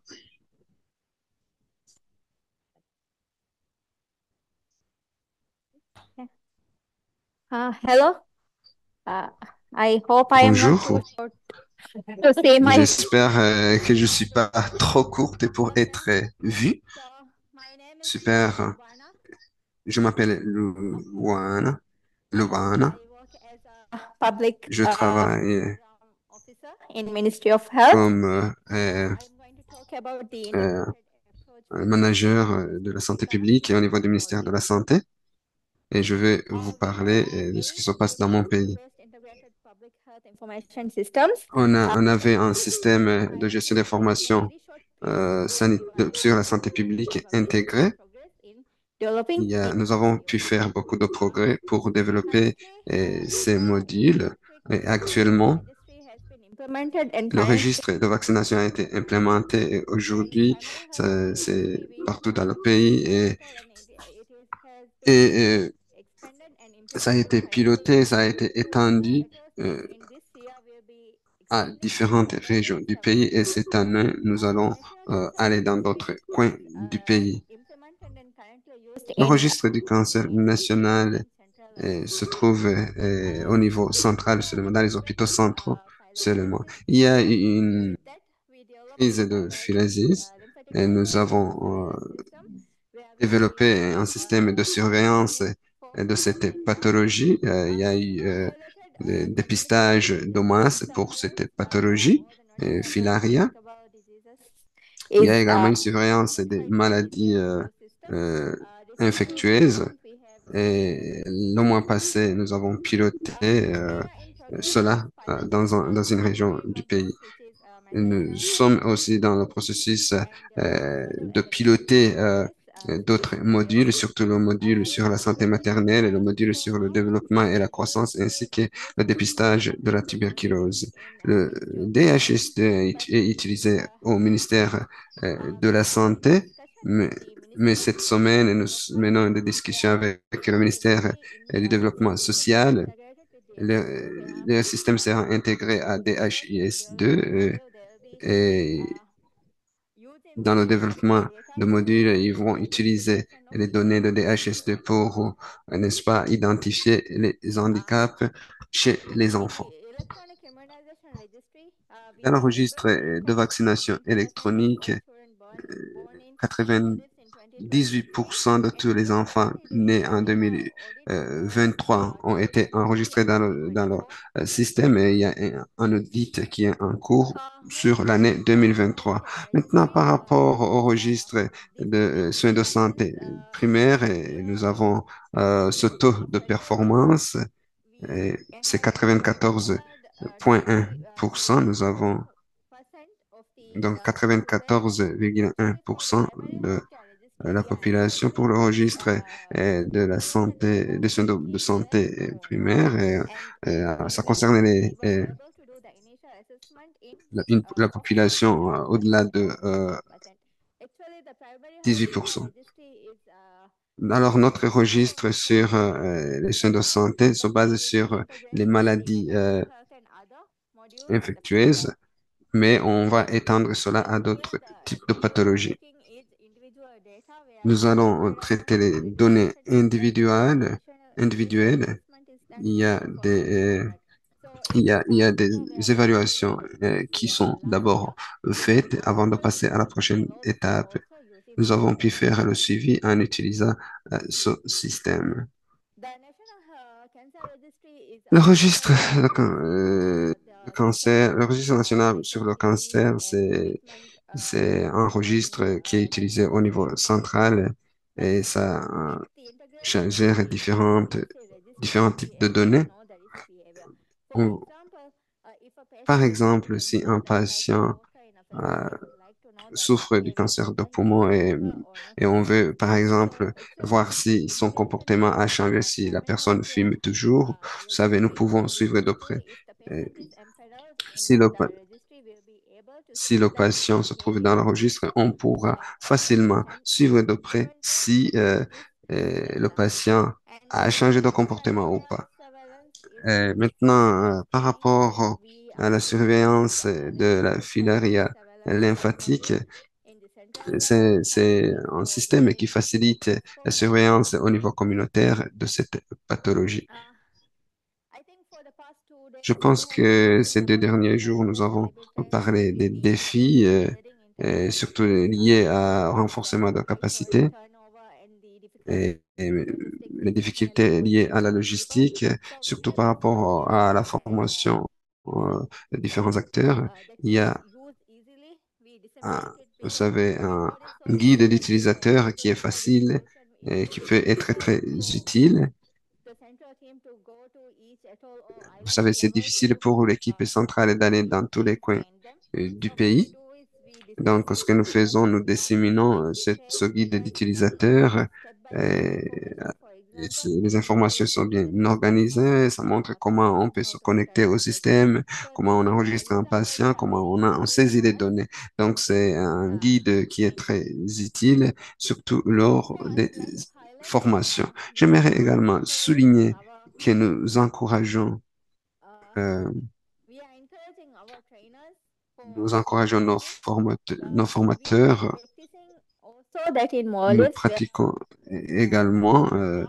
Uh, hello. Uh, I hope I am not Bonjour. too short to say my. J'espère euh, que je suis pas trop courte pour être euh, vue. So, my name is Super. Luana. Je m'appelle Luana. Luana. I work as a public Je uh, travaille program officer in Ministry of Health. comme euh, euh, I'm going to talk about the euh, integrated approach for manager euh, de la santé publique et au niveau du ministère de la Santé. Et je vais vous parler euh, de ce qui se passe dans mon pays. integrated public health information systems. On a, on avait un système de gestion d'information euh, sanit- de- sur la santé publique intégré. Il y a, nous avons pu faire beaucoup de progrès pour développer euh, ces modules. Et actuellement, le registre de vaccination a été implémenté et aujourd'hui, ça- c'est partout dans le pays et, et, euh, ça a été piloté, ça a été étendu euh, à différentes régions du pays et cette année, nous allons euh, aller dans d'autres coins du pays. Le registre du cancer national euh, se trouve euh, au niveau central seulement, dans les hôpitaux centraux seulement. Il y a une crise de filazise et nous avons euh, développé un système de surveillance de cette pathologie. Euh, il y a eu euh, le dépistage de masse pour cette pathologie, euh, filaria. Il y a également une surveillance des maladies euh, euh, infectieuses. Et le mois passé, nous avons piloté euh, cela euh, dans, un- dans une région du pays. Nous sommes aussi dans le processus euh, de piloter euh, d'autres modules, surtout le module sur la santé maternelle et le module sur le développement et la croissance, ainsi que le dépistage de la tuberculose. Le D H S deux est, est utilisé au ministère euh, de la Santé, mais, mais cette semaine, nous menons des discussions avec le ministère euh, du Développement social. Le, le système sera intégré à D H I S deux euh, et dans le développement de modules, ils vont utiliser les données de D H S deux pour, euh, n'est-ce pas, identifier les handicaps chez les enfants. Dans le registre de vaccination électronique, quatre-vingt-dix-huit pour cent de tous les enfants nés en deux mille vingt-trois ont été enregistrés dans le, dans le euh, système et il y a un, un audit qui est en cours sur l'année deux mille vingt-trois. Maintenant, par rapport au registre de euh, soins de santé primaire, et nous avons euh, ce taux de performance, et c'est quatre-vingt-quatorze virgule un pour cent. Nous avons donc quatre-vingt-quatorze virgule un pour cent de euh, la population pour le registre euh, de la santé, des soins de, de santé primaire. Et, euh, ça concerne les, euh, la, une- la population euh, au-delà de euh, dix-huit pour cent. Alors, notre registre sur euh, les soins de santé se base sur euh, les maladies euh, infectieuses, mais on va étendre cela à d'autres types de pathologies. Nous allons euh, traiter les données individuelles. individuelles. Il y a des, euh, il y a, il y a des évaluations euh, qui sont d'abord faites avant de passer à la prochaine étape. Nous avons pu faire le suivi en utilisant euh, ce système. Le registre de, can- euh, de cancer, le registre national sur le cancer, c'est, c'est un registre qui est utilisé au niveau central et ça euh, cha- gère différentes, différents types de données. On- Par exemple, si un patient euh, souffre du cancer de poumon et, et on veut, par exemple, voir si son comportement a changé, si la personne fume toujours. Vous savez, nous pouvons suivre de près. Et si le, pa- si le patient se trouve dans le registre, on pourra facilement suivre de près si euh, euh, le patient a changé de comportement ou pas. Euh, maintenant, euh, par rapport à la surveillance de la filaria lymphatique, c'est, c'est un système qui facilite la surveillance au niveau communautaire de cette pathologie. Je pense que ces deux derniers jours, nous avons parlé des défis, euh, euh, surtout liés à- au renforcement de capacité et, et les difficultés liées à la logistique, surtout par rapport à la formation euh, des différents acteurs. Il y a, un- vous savez, un guide d'utilisateur qui est facile et qui peut être très utile. Vous savez, c'est difficile pour l'équipe centrale d'aller dans tous les coins euh, du pays. Donc, ce que nous faisons, nous disséminons euh, cette- ce guide d'utilisateur. euh, et c'est- Les informations sont bien organisées, ça montre comment on peut se connecter au système, comment on enregistre un patient, comment on, a- on saisit les données. Donc, c'est un guide qui est très utile, surtout lors des formations. J'aimerais également souligner que nous encourageons, euh, nous encourageons nos format- nos formateurs. So that in Nous Maldives, where pratiquons également euh,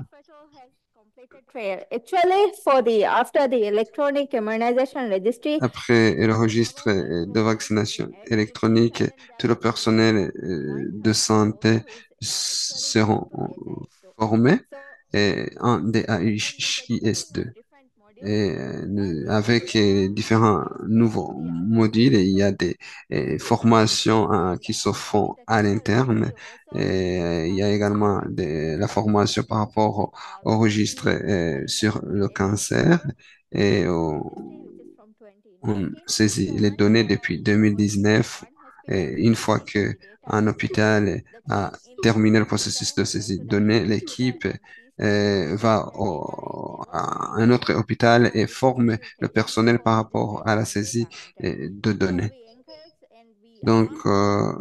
trail. Actually, for the after the electronic immunization registry, après le registre euh, de vaccination électronique, tout le personnel euh, de santé s- seront formés et en D A H I S deux. Et euh, nous- avec euh, différents nouveaux modules, il y a des euh, formations euh, qui se font à l'interne. Et euh, il y a également des- la formation par rapport au, au registre euh, sur le cancer et au, on saisit les données depuis deux mille dix-neuf. Et une fois que un hôpital a terminé le processus de saisie de données, l'équipe euh, va au- à un autre hôpital et forme le personnel par rapport à la saisie euh, de données. Donc, euh,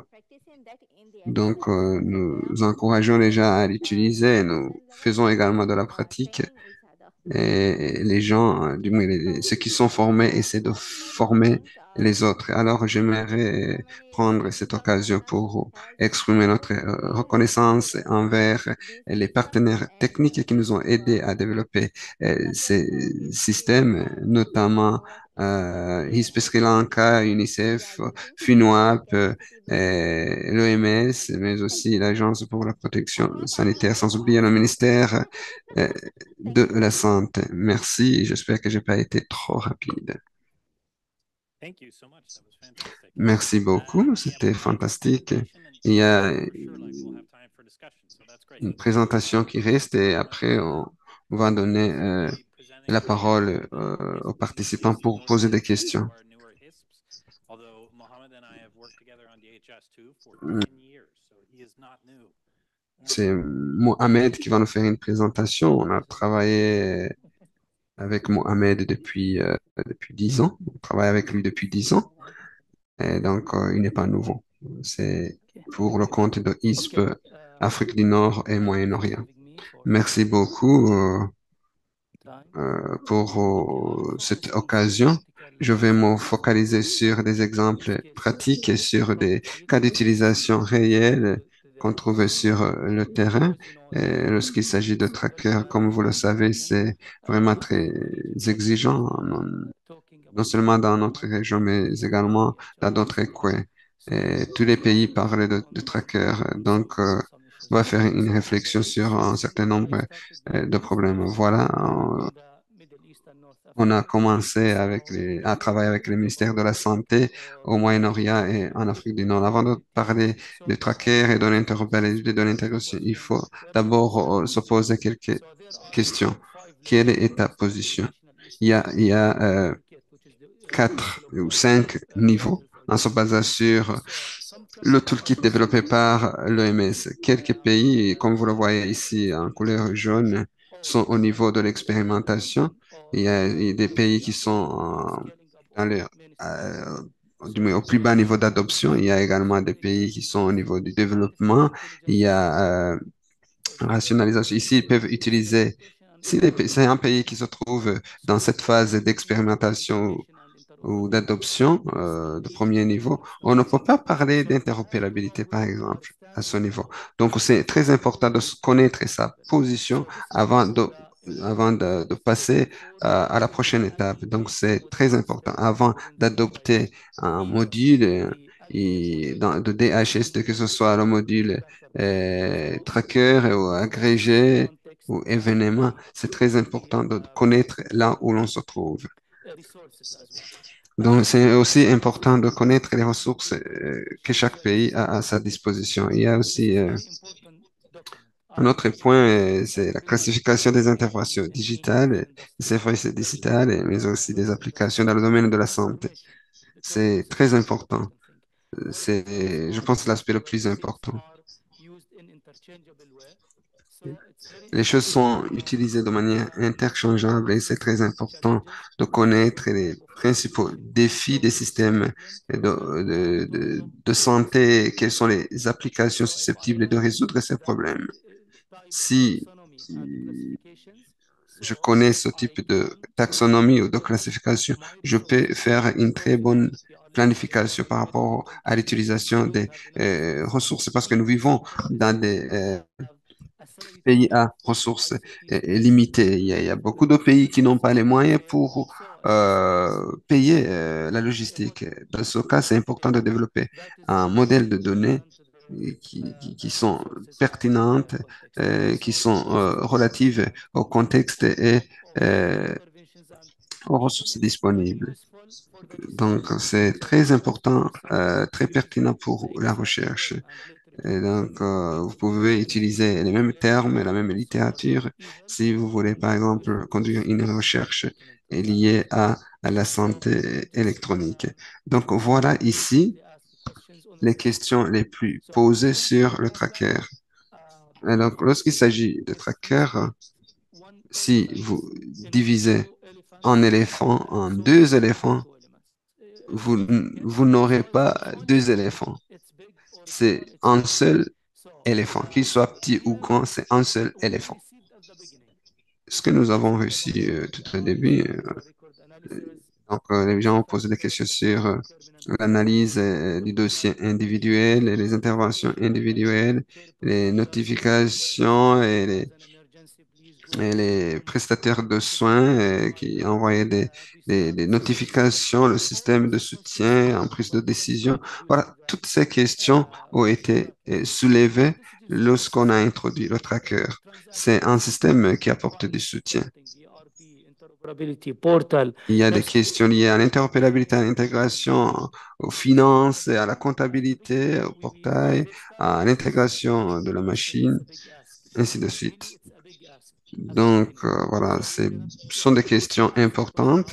donc euh, nous encourageons les gens à l'utiliser. Nous faisons également de la pratique. Et les gens, euh, du moins les- ceux qui sont formés, essaient de former les autres. Alors, j'aimerais prendre cette occasion pour exprimer notre euh, reconnaissance envers les partenaires techniques qui nous ont aidés à développer euh, ces systèmes, notamment euh, I S P Sri Lanka, UNICEF, FUNUAP, euh, l'O M S, mais aussi l'Agence pour la protection sanitaire, sans oublier le ministère euh, de la santé. Merci, j'espère que j'ai pas été trop rapide. Thank you so much. That was fantastic. Merci Uh, beaucoup, we have c'était one more fantastique. presentation, and Il y then a for sure, like, we'll have time for discussion. So that's great. une présentation qui reste et après on va donner euh, la parole euh, aux participants pour poser des questions. Although Mohammed and I have worked together on D H S two for Mm, ten years, so he is not new. C'est Mohamed qui va nous faire une présentation. On a travaillé avec Mohamed depuis, euh, depuis dix ans. On travaille avec lui depuis dix ans. Et donc, euh, il n'est pas nouveau. C'est pour le compte de I S P, Afrique du Nord et Moyen-Orient. Merci beaucoup euh, euh, pour euh, cette occasion. Je vais me focaliser sur des exemples pratiques et sur des cas d'utilisation réels qu'on trouve sur euh, le terrain. Et lorsqu'il s'agit de trackers, comme vous le savez, c'est vraiment très exigeant, non, non seulement dans notre région, mais également dans d'autres coins. Et tous les pays parlent de, de trackers. Donc, euh, on va faire une réflexion sur un certain nombre euh, de problèmes. Voilà, on, on a commencé avec les, à travailler avec le ministère de la Santé au Moyen-Orient et en Afrique du Nord. Avant de parler de trackers et de l'interopérabilité de l'intégration, il faut d'abord euh, se poser quelques questions. Quelle est ta position? Il y a, il y a euh, quatre ou cinq niveaux en se basant sur le toolkit développé par l'O M S. Quelques pays, comme vous le voyez ici en couleur jaune, sont au niveau de l'expérimentation. Il y a, il y a des pays qui sont euh, dans le, euh, du moins au plus bas niveau d'adoption. Il y a également des pays qui sont au niveau du développement. Il y a euh, rationalisation. Ici, ils peuvent utiliser, si les pays- c'est un pays qui se trouve dans cette phase d'expérimentation ou d'adoption euh, de premier niveau, on ne peut pas parler d'interopérabilité, par exemple, à ce niveau. Donc, c'est très important de se connaître sa position avant de, avant de, de passer euh, à la prochaine étape. Donc, c'est très important. Avant d'adopter un module euh, et dans, de D H S, que ce soit le module euh, tracker ou agrégé ou événement, c'est très important de connaître là où l'on se trouve. Donc, c'est aussi important de connaître les ressources euh, que chaque pays a à sa disposition. Il y a aussi euh, un autre point, euh, c'est la classification des interventions digitales, des services digitales, mais aussi des applications dans le domaine de la santé. C'est très important. C'est, je pense, l'aspect le plus important. Les choses sont utilisées de manière interchangeable et c'est très important de connaître les principaux défis des systèmes de, de, de, de santé, quelles sont les applications susceptibles de résoudre ces problèmes. Si euh, je connais ce type de taxonomie ou de classification, je peux faire une très bonne planification par rapport à l'utilisation des euh, ressources parce que nous vivons dans des euh, pays à ressources euh, limitées. Il y a, il y a beaucoup de pays qui n'ont pas les moyens pour euh, payer euh, la logistique. Dans ce cas, c'est important de développer un modèle de données qui, qui, qui sont pertinentes, euh, qui sont euh, relatives au contexte et euh, aux ressources disponibles. Donc, c'est très important, euh, très pertinent pour la recherche. Et donc, euh, vous pouvez utiliser les mêmes termes et la même littérature si vous voulez, par exemple, conduire une recherche liée à, à la santé électronique. Donc, voilà ici les questions les plus posées sur le tracker. Et donc, lorsqu'il s'agit de tracker, si vous divisez un éléphant en deux éléphants, vous, vous n'aurez pas deux éléphants. C'est un seul éléphant. Qu'il soit petit ou grand, c'est un seul éléphant. Ce que nous avons réussi euh, tout au début, euh, donc euh, les gens ont posé des questions sur euh, l'analyse euh, du dossier individuel, et les interventions individuelles, les notifications et les, et les prestataires de soins euh, qui envoyaient des, des, des notifications, le système de soutien en prise de décision. Voilà, toutes ces questions ont été euh, soulevées lorsqu'on a introduit le tracker. C'est un système qui apporte du soutien. Il y a des questions liées à l'interopérabilité, à l'intégration, aux finances, à la comptabilité, au portail, à l'intégration de la machine, ainsi de suite. Donc, euh, voilà, c'est, ce sont des questions importantes.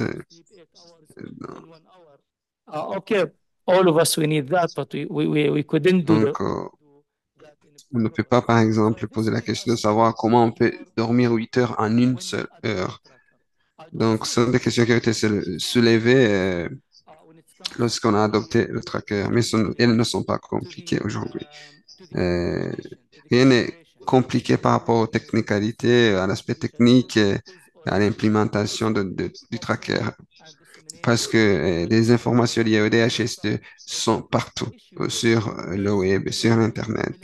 Uh, okay, all of us we need that, but we, we, we we couldn't do the. Donc, euh, on ne peut pas, par exemple, poser la question de savoir comment on peut dormir huit heures en une seule heure. Donc, ce sont des questions qui ont été soule- soulevées euh, lorsqu'on a adopté le tracker, mais ce- elles ne sont pas compliquées aujourd'hui. Euh, rien n'est compliqué par rapport aux technicalités, à l'aspect technique, et à l'implémentation de- de- du tracker. Parce que euh, des informations liées au D H S deux sont partout euh, sur euh, le web, sur Internet.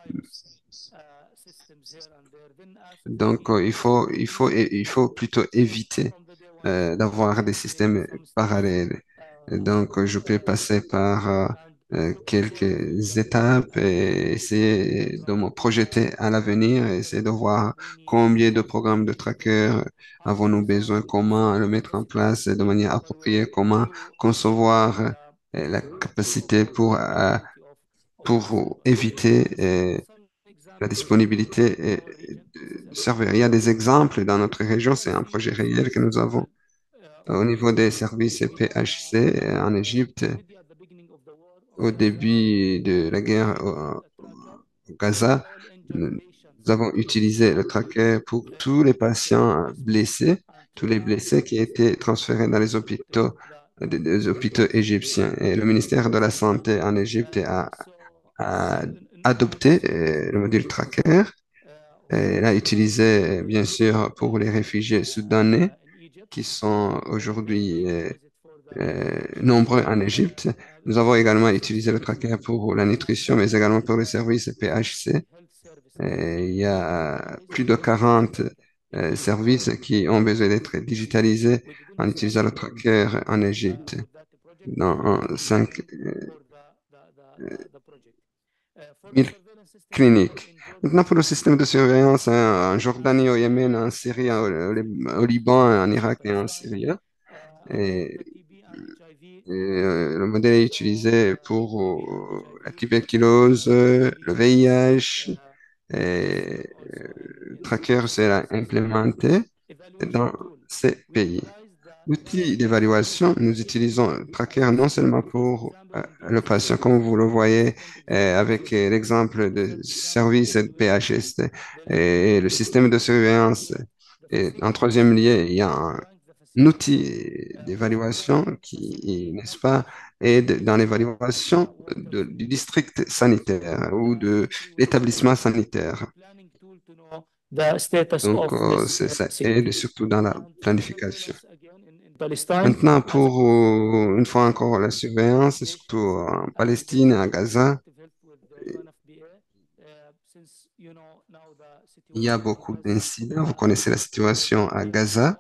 Donc, euh, il faut, il faut, il faut plutôt éviter euh, d'avoir des systèmes parallèles. Et donc, euh, je peux passer par euh, euh, quelques étapes et essayer de me projeter à l'avenir, et essayer de voir combien de programmes de tracker avons-nous besoin, comment le mettre en place de manière appropriée, comment concevoir euh, la capacité pour, euh, pour éviter euh, la disponibilité et- de serveurs. Il y a des exemples dans notre région, c'est un projet réel que nous avons. Au niveau des services P H C euh, en Égypte, au début de la guerre au, au Gaza, nous nous avons utilisé le tracker pour tous les patients blessés, tous les blessés qui étaient transférés dans les hôpitaux, des, des hôpitaux égyptiens. Et le ministère de la Santé en Égypte a, a adopté euh, le module tracker. Et l'a utilisé, euh, bien sûr, pour les réfugiés soudanais qui sont aujourd'hui euh, euh, nombreux en Égypte. Nous avons également utilisé le tracker pour la nutrition, mais également pour le service P H C. Et il y a plus de quarante euh, services qui ont besoin d'être digitalisés en utilisant le tracker en Égypte dans cinq mille cliniques. Maintenant, pour le système de surveillance hein, en Jordanie, au Yémen, en Syrie, au, au Liban, en Irak et en Syrie. Et Et, euh, le modèle est utilisé pour euh, la tuberculose, euh, le V I H, et euh, le tracker sera implémenté dans ces pays. L'outil d'évaluation, nous utilisons le tracker non seulement pour euh, le patient, comme vous le voyez euh, avec euh, l'exemple de service de P H S T et le système de surveillance. Et en troisième lieu, il y a un outil d'évaluation qui, n'est-ce pas, aide dans l'évaluation de- du district sanitaire ou de l'établissement sanitaire. the status Donc, of euh, this c'est- uh, ça security. aide surtout dans la And for planification. surveillance again in, in Palestine, Maintenant, as a pour euh, une fois encore la surveillance, surtout en Palestine, à Gaza, il y a beaucoup d'incidents. Vous connaissez la situation à Gaza.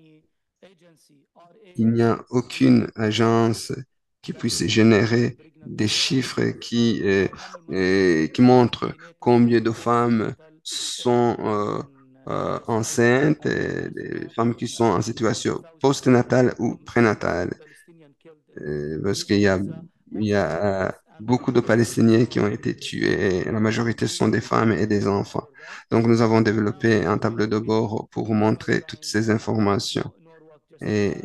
Il n'y a aucune agence qui puisse générer des chiffres qui, euh, euh, qui montrent combien de femmes sont euh, euh, enceintes, et des femmes qui sont en situation postnatale ou prénatale. Euh, parce qu'il y a, il y a euh, beaucoup de Palestiniens qui ont été tués et la majorité sont des femmes et des enfants. Donc, nous avons développé un tableau de bord pour montrer toutes ces informations. Et,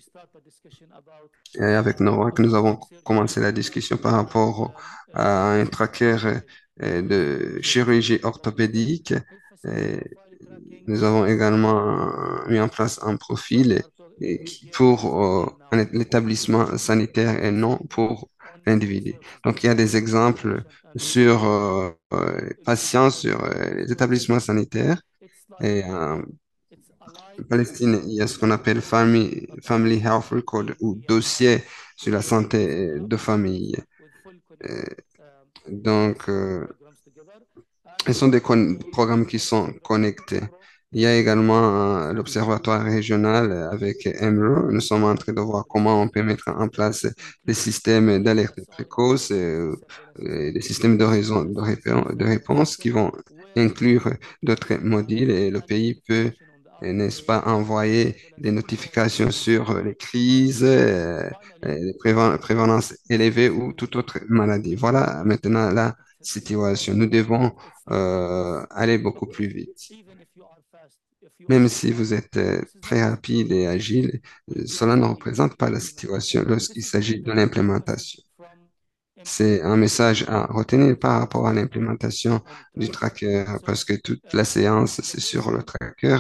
et avec Norwac, nous avons commencé la discussion par rapport à un tracker euh, de chirurgie orthopédique. Et nous avons également mis en place un profil et qui- pour euh, un- l'établissement sanitaire et non pour l'individu. Donc, il y a des exemples sur euh, euh, patients, sur euh, les établissements sanitaires. Et euh, en Palestine, il y a ce qu'on appelle Family, Family Health Record ou dossier sur la santé de famille. Euh, donc, euh, ce sont des con- programmes qui sont connectés. Il y a également euh, l'Observatoire régional avec E M R O. Nous sommes en train de voir comment on peut mettre en place des systèmes d'alerte précoce, euh, euh, des systèmes de, raison, de, répé- de réponse qui vont inclure d'autres modules et le pays peut, euh, n'est-ce pas, envoyer des notifications sur les crises, euh, euh, les préven- prévalences élevées ou toute autre maladie. Voilà maintenant la situation. Nous devons euh, aller beaucoup plus vite. Même si vous êtes euh, très rapide et agile, euh, cela ne représente pas la situation lorsqu'il s'agit de l'implémentation. C'est un message à retenir par rapport à l'implémentation du tracker, parce que toute la séance, c'est sur le tracker.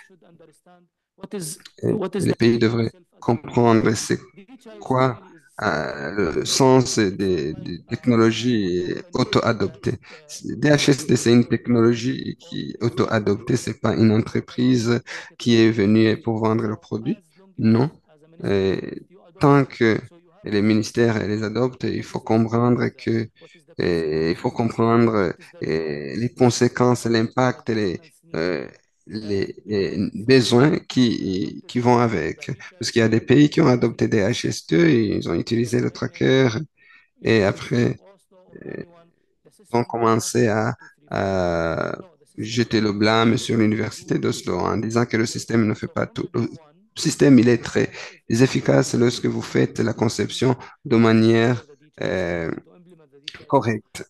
Et les pays devraient comprendre c'est quoi euh, le sens des, des technologies auto-adoptées. D H S D, c'est une technologie qui est auto-adoptée, c'est pas une entreprise qui est venue pour vendre le produit. Non. Et tant que les ministères les adoptent, il faut comprendre que et il faut comprendre et les conséquences, l'impact, les, euh, les, les besoins qui, qui vont avec. Parce qu'il y a des pays qui ont adopté des H S deux, et ils ont utilisé le tracker et après, euh, ils ont commencé à, à jeter le blâme sur l'université d'Oslo en disant que le système ne fait pas tout. Le système, il est très efficace lorsque vous faites la conception de manière euh, correcte.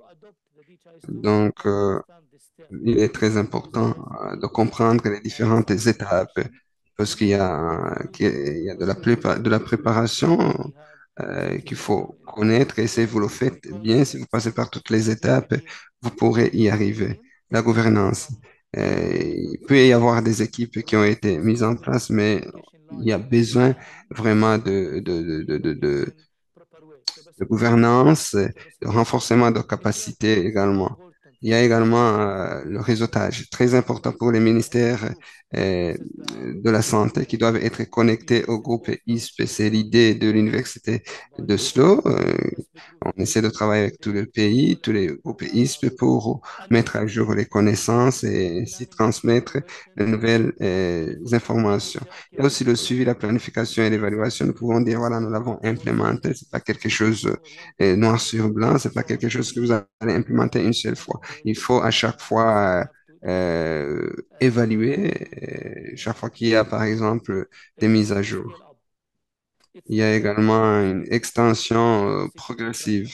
Donc, euh, il est très important euh, de comprendre les différentes étapes parce qu'il y a, qu'il y a de la, prépa- de la préparation euh, qu'il faut connaître et si vous le faites bien, si vous passez par toutes les étapes, vous pourrez y arriver. La gouvernance. Euh, il peut y avoir des équipes qui ont été mises en place, mais il y a besoin vraiment de, de, de, de, de, de gouvernance, de renforcement de capacités également. Il y a également euh, le réseautage, très important pour les ministères euh, de la santé qui doivent être connectés au groupe I S P. C'est l'idée de l'université de Oslo. Euh, on essaie de travailler avec tous les pays, tous les groupes I S P pour mettre à jour les connaissances et ainsi transmettre de nouvelles euh, informations. Il y a aussi le suivi, la planification et l'évaluation. Nous pouvons dire, voilà, nous l'avons implémenté. C'est pas quelque chose euh, noir sur blanc. C'est pas quelque chose que vous allez implémenter une seule fois. Il faut à chaque fois euh, évaluer, euh, chaque fois qu'il y a, par exemple, des mises à jour. Il y a également une extension euh, progressive.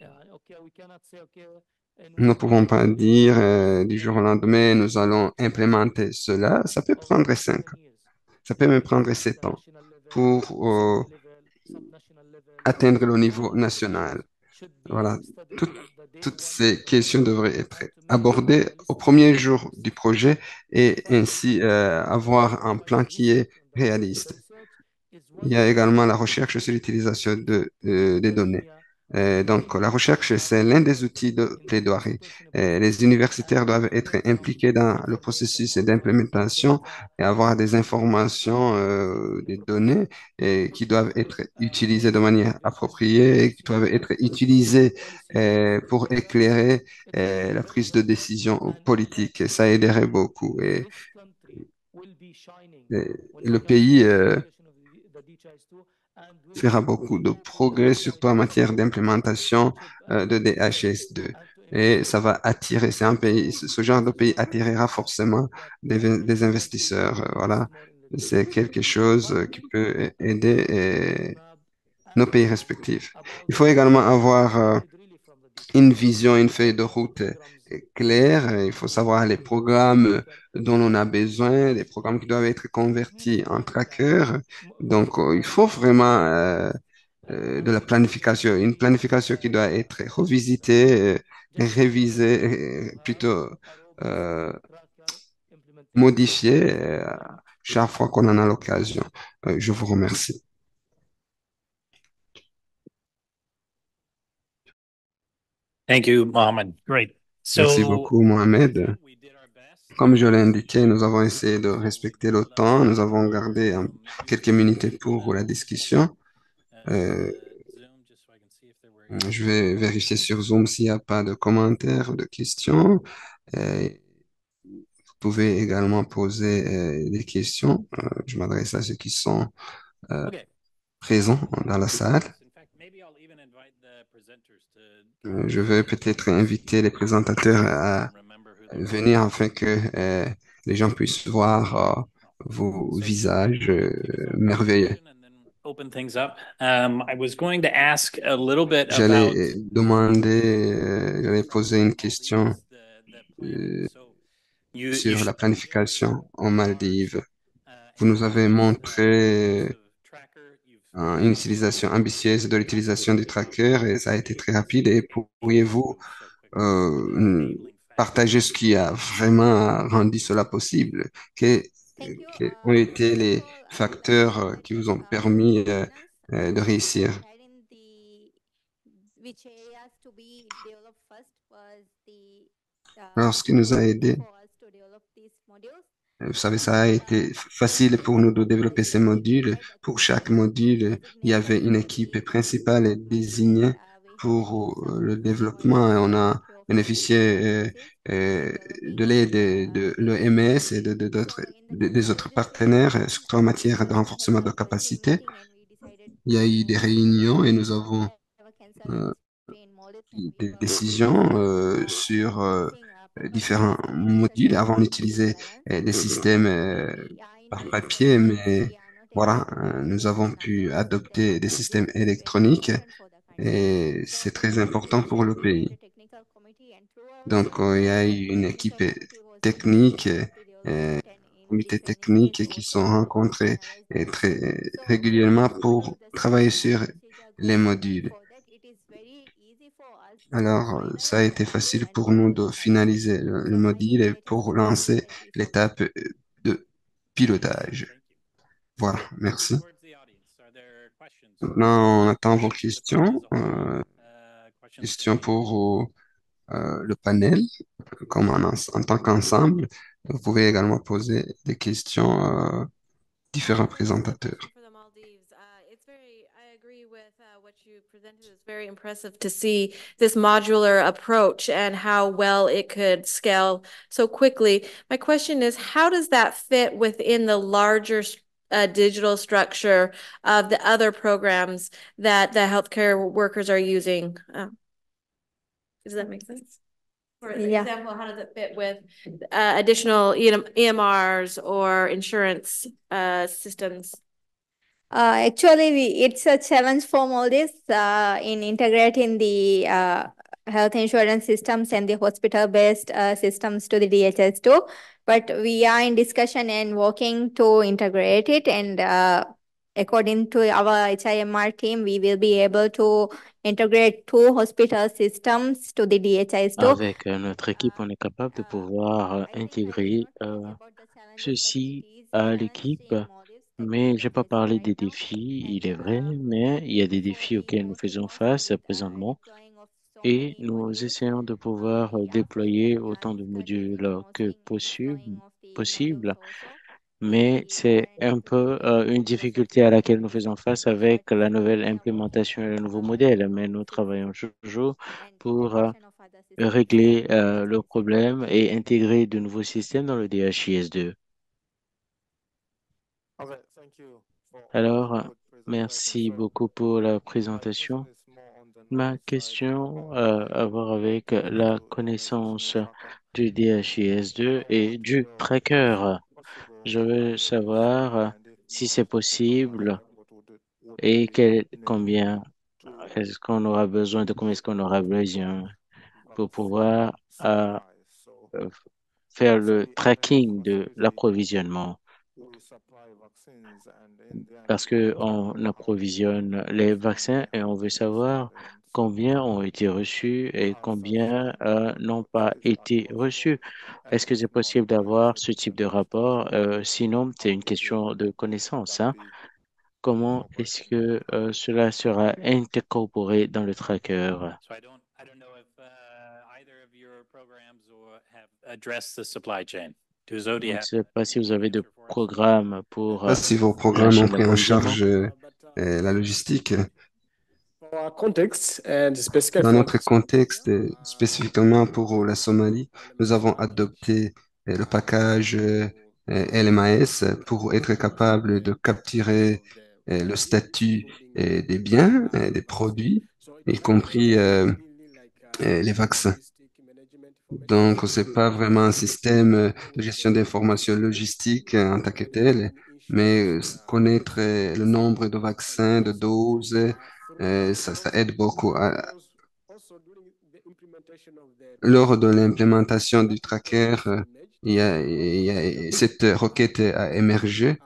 Nous ne pouvons pas dire euh, du jour au lendemain, nous allons implémenter cela. Ça peut prendre cinq ans. Ça peut même prendre sept ans pour euh, atteindre le niveau national. Voilà. Tout- toutes ces questions devraient être abordées au premier jour du projet et ainsi euh, avoir un plan qui est réaliste. Il y a également la recherche sur l'utilisation de, euh, des données. Euh, donc, la recherche, c'est l'un des outils de plaidoirie. Euh, les universitaires doivent être impliqués dans le processus d'implémentation et avoir des informations, euh, des données et qui doivent être utilisées de manière appropriée et qui doivent être utilisées euh, pour éclairer euh, la prise de décision politique. Ça aiderait beaucoup. Et, et le pays euh, fera beaucoup de progrès, surtout en matière d'implémentation euh, de D H S deux. Et ça va attirer, c'est un pays, ce ce genre de pays attirera forcément des, des investisseurs. euh, Voilà, c'est quelque chose euh, qui peut aider euh, nos pays respectifs. Il faut également avoir euh, une vision, une feuille de route euh, claire. Il faut savoir les programmes dont on a besoin, les programmes qui doivent être convertis en trackers. Donc, euh, il faut vraiment euh, euh, de la planification, une planification qui doit être revisitée, euh, révisée, euh, plutôt euh, modifiée euh, chaque fois qu'on en a l'occasion. Euh, je vous remercie. Thank you, Mohammed. Great. Merci So, beaucoup, Mohamed. we did our best. Comme je l'ai indiqué, nous avons essayé de respecter le temps. Nous avons gardé un- quelques minutes pour la discussion. Euh, Zoom, just so I can see if there were any je vais vérifier sur Zoom s'il n'y a pas de commentaires ou de questions. Euh, vous pouvez également poser euh, des questions. Euh, je m'adresse à ceux qui sont euh, Okay. présents dans la salle. In fact, maybe I'll even invite the presenters to Euh, je vais peut-être inviter les présentateurs à remember who they are. venir afin que euh, les gens puissent voir euh, vos visages euh, merveilleux. And then open things up. Um, I was going to ask a little bit J'allais about euh, demander, euh, j'allais poser une question the, the plan. euh, So you, you sur la sh- planification aux Maldives. uh, Vous nous avez montré use of tracker. You've euh, une utilisation ambitieuse de l'utilisation du tracker et ça a été très rapide. Et pourriez-vous euh, partager ce qui a vraiment rendu cela possible? Que- Thank you. Quels ont Uh, été first of les all, I would facteurs euh, like qui to vous ont start permis with euh, governance, euh, de uh, réussir? deciding the which areas to be developed first was the Alors, uh, ce qui nous a priority aidés, for us to develop these modules. vous savez, ça a été facile pour nous de développer ces modules. Pour chaque module, il y avait une équipe principale désignée pour euh, le développement et on a bénéficié euh, euh, de l'aide de, de l'O M S et de, de- d'autres, de- des autres partenaires, euh, surtout en matière de renforcement de capacité. Il y a eu des réunions et nous avons euh, des décisions euh, sur euh, différents modules. Avant, on utilisait euh, des systèmes euh, par papier, mais voilà, euh, nous avons pu adopter des systèmes électroniques et c'est très important pour le pays. Donc, euh, il y a eu une équipe technique, euh, comité technique qui sont rencontrés euh, très régulièrement pour travailler sur les modules. Alors, euh, ça a été facile pour nous de finaliser le, le module et pour lancer l'étape euh, de pilotage. Voilà, merci. Maintenant, on attend vos questions. Euh, questions pour euh, le panel, comme en, ens- en tant qu'ensemble. Vous pouvez également poser des questions euh, différents présentateurs. For the Maldives, uh, it's very, I agree with uh, what you presented. It's very impressive to see this modular approach and how well it could scale so quickly. My question is, how does that fit within the larger uh, digital structure of the other programs that the healthcare workers are using? Uh, does that make sense? For Yeah. example, how does it fit with uh, additional E M Rs or insurance uh, systems? Uh, actually, we, it's a challenge for Maldives uh, in integrating the uh, health insurance systems and the hospital-based uh, systems to the D H S two. But we are in discussion and working to integrate it. And uh, according to our H I M R team, we will be able to integrate two hospital systems to the D H S two. Avec euh, notre équipe, on est capable de pouvoir euh, intégrer euh, ceci à l'équipe, mais je n'ai pas parlé des défis, il est vrai, mais il y a des défis auxquels nous faisons face présentement et nous essayons de pouvoir euh, déployer autant de modules euh, que possible, possible, mais c'est un peu euh, une difficulté à laquelle nous faisons face avec la nouvelle implémentation et le nouveau modèle, mais nous travaillons toujours pour euh, régler euh, le problème et intégrer de nouveaux systèmes dans le D H I S deux. Alors, merci beaucoup pour la présentation. Ma question euh, a à voir avec la connaissance du D H I S deux et du tracker. Je veux savoir euh, si c'est possible et quel, combien est-ce qu'on aura besoin, de combien est-ce qu'on aura besoin pour pouvoir euh, euh, faire le tracking de l'approvisionnement. Parce que on approvisionne les vaccins et on veut savoir combien ont été reçus et combien euh, n'ont pas été reçus. Est-ce que c'est possible d'avoir ce type de rapport? Euh, sinon, c'est une question de connaissance, hein. Comment est-ce que euh, cela sera incorporé dans le tracker? So I don't, I don't know if uh, either of your programs or have addressed the supply chain. Do Je Zodi ne have sais pas si vous avez des programmes pour Pas euh, si vos la programmes ont chaîne pris en d'approvisionnement. charge euh, euh, la logistique. For our context and specifically Dans for notre contexte, euh, spécifiquement pour la Somalie, nous avons adopté euh, le package euh, euh, L M A S pour être capable de capturer euh, le statut euh, des biens, euh, des produits, y compris euh, euh, les vaccins. Donc, ce n'est pas vraiment un système euh, de gestion d'information logistique euh, en tant que tel, mais euh, connaître euh, le nombre de vaccins, de doses, euh, ça, ça aide beaucoup. À- lors de l'implémentation du tracker, euh, il y a, il y a- cette requête a émergé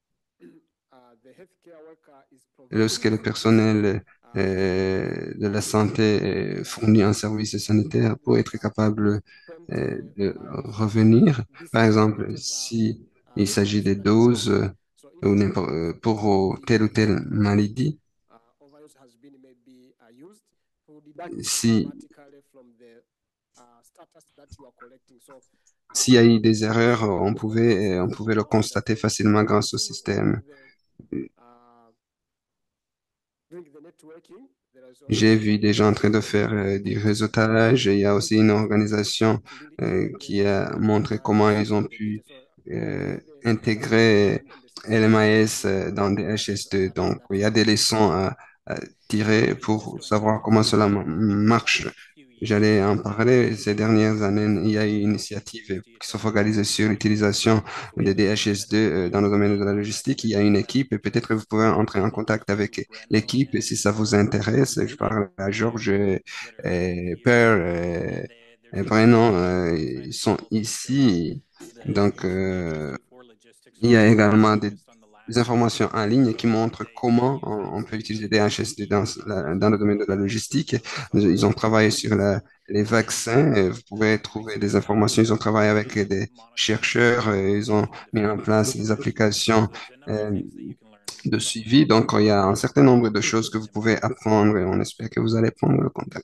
lorsque le personnel euh, de la santé euh, fournit un service sanitaire pour être capable euh, de revenir. Par exemple, si il s'agit des doses euh, ou n'importe- euh, pour telle ou telle maladie, si s'il y a eu des erreurs, on pouvait, on pouvait le constater facilement grâce au système. J'ai vu des gens en train de faire euh, du réseautage. Il y a aussi une organisation euh, qui a montré comment ils ont pu euh, intégrer L M A S euh, dans des H S deux. Donc, il y a des leçons à, à tirer pour savoir comment cela ma- marche. J'allais en parler. Ces dernières années, il y a eu une initiative qui se focalise sur l'utilisation des D H S deux euh, dans le domaine de la logistique. Il y a une équipe et peut-être que vous pouvez entrer en contact avec l'équipe et si ça vous intéresse. Je parle à Georges et, et Pearl et, et Brennan, euh, ils sont ici. Donc, euh, il y a également des des informations en ligne qui montrent comment on, on peut utiliser des D H S deux dans, la- dans le domaine de la logistique. Ils ont travaillé sur la- les vaccins. Et vous pouvez trouver des informations. Ils ont travaillé avec des chercheurs. Et ils ont mis en place des applications euh, de suivi. Donc, il y a un certain nombre de choses que vous pouvez apprendre et on espère que vous allez prendre le contact.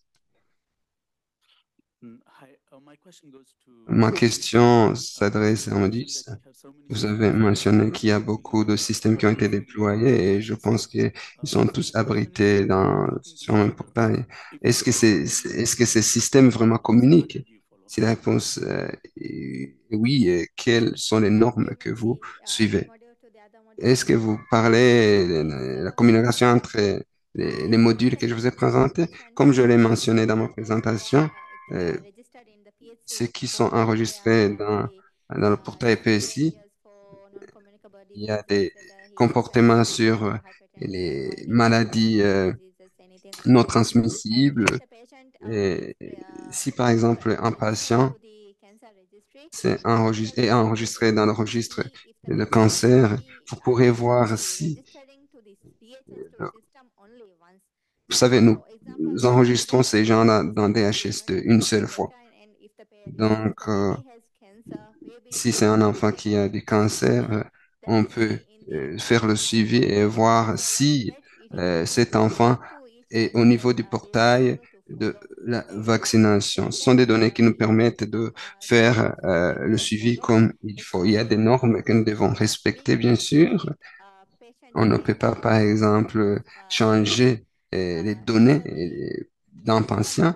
Mm, hi, uh, my question goes to Ma question uh, s'adresse à you mentioned Modis. that you have so many Vous avez systems mentionné deployed. qu'il y a beaucoup de systèmes qui ont What été are the déployés et je pense qu'ils uh, sont tous my question is abrités uh, dans, looking sur un même forward, portail. if Est-ce que uh, ces, do you est-ce que ces follow systèmes vraiment what communiquent? standard you follow? Si la réponse euh, est oui, euh, quelles sont les normes que vous suivez? Est-ce que vous parlez de la communication entre les, les modules que je vous ai présentés? Comme je l'ai mentionné dans ma présentation, euh, ceux qui sont enregistrés dans, dans le portail P S I, il y a des comportements sur euh, les maladies euh, non transmissibles. Et si par exemple un patient s'est enregistré, est enregistré dans le registre de cancer, vous pourrez voir si, euh, vous savez, nous, nous enregistrons ces gens-là dans D H S deux une seule fois. Donc, euh, si c'est un enfant qui a du cancer, euh, on peut euh, faire le suivi et voir si euh, cet enfant est au niveau du portail de la vaccination. Ce sont des données qui nous permettent de faire euh, le suivi comme il faut. Il y a des normes que nous devons respecter, bien sûr. On ne peut pas, par exemple, changer euh, les données euh, d'un patient.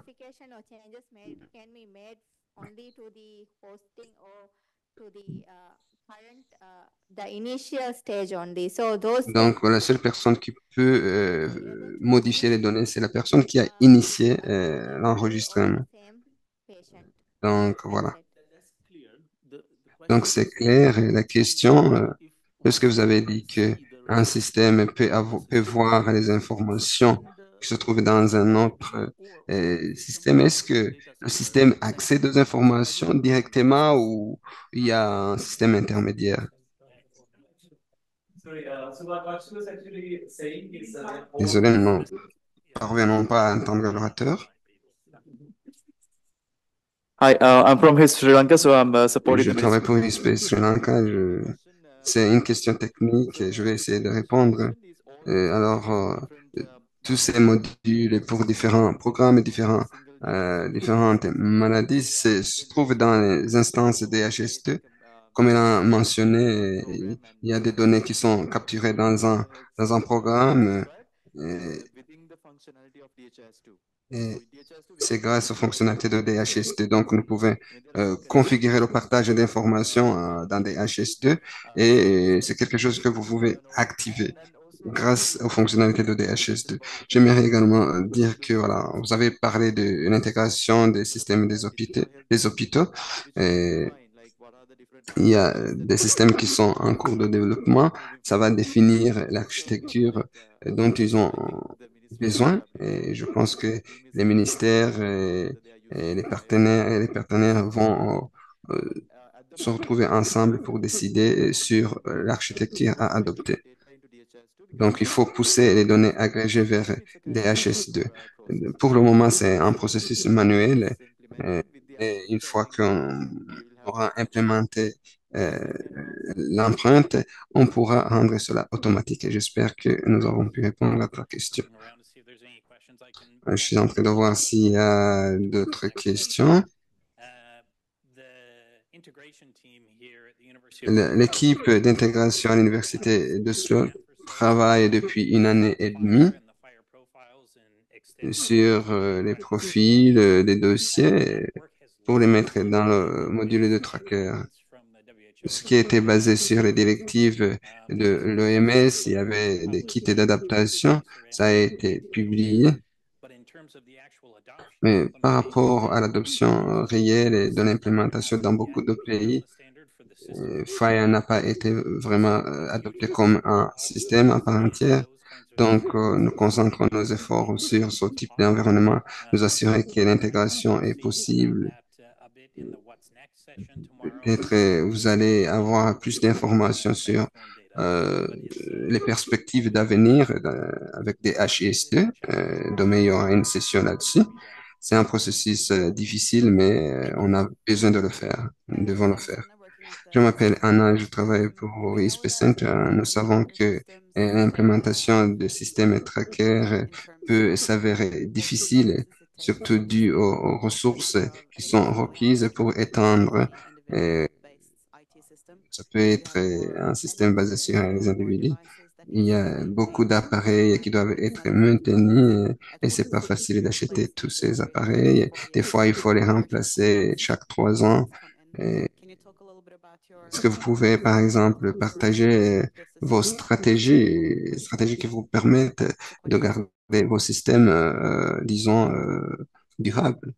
The initial stage only. So those Donc, la seule personne qui peut euh, modifier les données, c'est la personne qui a initié euh, l'enregistrement. Donc, voilà. That's clear. The, the Donc, question c'est is, clair. Et la question, euh, if puisque one vous avez can dit que see the un système peut, avo- peut voir les informations in the qui se trouvent dans un autre or or euh, from système, the est-ce que data le center système and accède aux informations distribute the directement messages. ou il y a un système intermédiaire? Désolé, nous ne parvenons pas à entendre l'orateur. Hi, uh, I'm from His Sri Lanka, so I'm uh, supporting Je the travaille ministry. pour Space Sri Lanka. Je... C'est une question technique et je vais essayer de répondre. Euh, alors, euh, tous ces modules pour différents programmes et différents, euh, différentes maladies se, se trouvent dans les instances D H S deux. Comme il a mentionné, il y a des données qui sont capturées dans un, dans un programme. euh, Et, c'est grâce aux fonctionnalités de D H S deux. Donc, nous pouvons euh, configurer le partage d'informations euh, dans D H S deux et c'est quelque chose que vous pouvez activer grâce aux fonctionnalités de D H S deux. J'aimerais également euh, dire que voilà, vous avez parlé de l'intégration des systèmes des hôpitaux, des hôpitaux. Et il y a des systèmes qui sont en cours de développement. Ça va définir l'architecture dont ils ont besoin. Et je pense que les ministères et, et les partenaires et les partenaires vont euh, se retrouver ensemble pour décider sur euh, l'architecture à adopter. Donc, il faut pousser les données agrégées vers D H S deux. Pour le moment, c'est un processus manuel. Et, et une fois qu'on aura implémenté euh, l'empreinte, on pourra rendre cela automatique. Et j'espère que nous avons pu répondre à ta question. Je suis en train de voir s'il y a d'autres questions. L'équipe d'intégration à l'Université d'Oslo travaille depuis une année et demie sur euh, les profils euh, des dossiers pour les mettre dans le module de tracker. Ce qui était basé sur les directives de l'O M S, il y avait des kits d'adaptation, ça a été publié. Mais par rapport à l'adoption réelle et de l'implémentation dans beaucoup de pays, euh, Fire n'a pas été vraiment euh, adopté comme un système à part entière. Donc, euh, nous concentrons nos efforts sur ce type d'environnement, nous assurer que l'intégration est possible. Peut-être euh, vous allez avoir plus d'informations sur euh, les perspectives d'avenir euh, avec des H I S deux. Euh, demain, il y aura une session là-dessus. C'est un processus euh, difficile, mais euh, on a besoin de le faire. Nous devons le faire. Je m'appelle Anna, je travaille pour I S P Center. Nous savons que euh, l'implémentation de systèmes trackers peut s'avérer difficile, surtout dû aux, aux ressources qui sont requises pour étendre. euh, Ça peut être euh, un système basé sur les individus. Il y a beaucoup d'appareils qui doivent être maintenus euh, et c'est pas facile d'acheter tous ces appareils. Des fois, il faut les remplacer chaque trois ans. Et Est-ce que vous pouvez, par exemple, partager euh, vos stratégies, stratégies qui vous permettent de garder vos systèmes, euh, disons, euh, durables?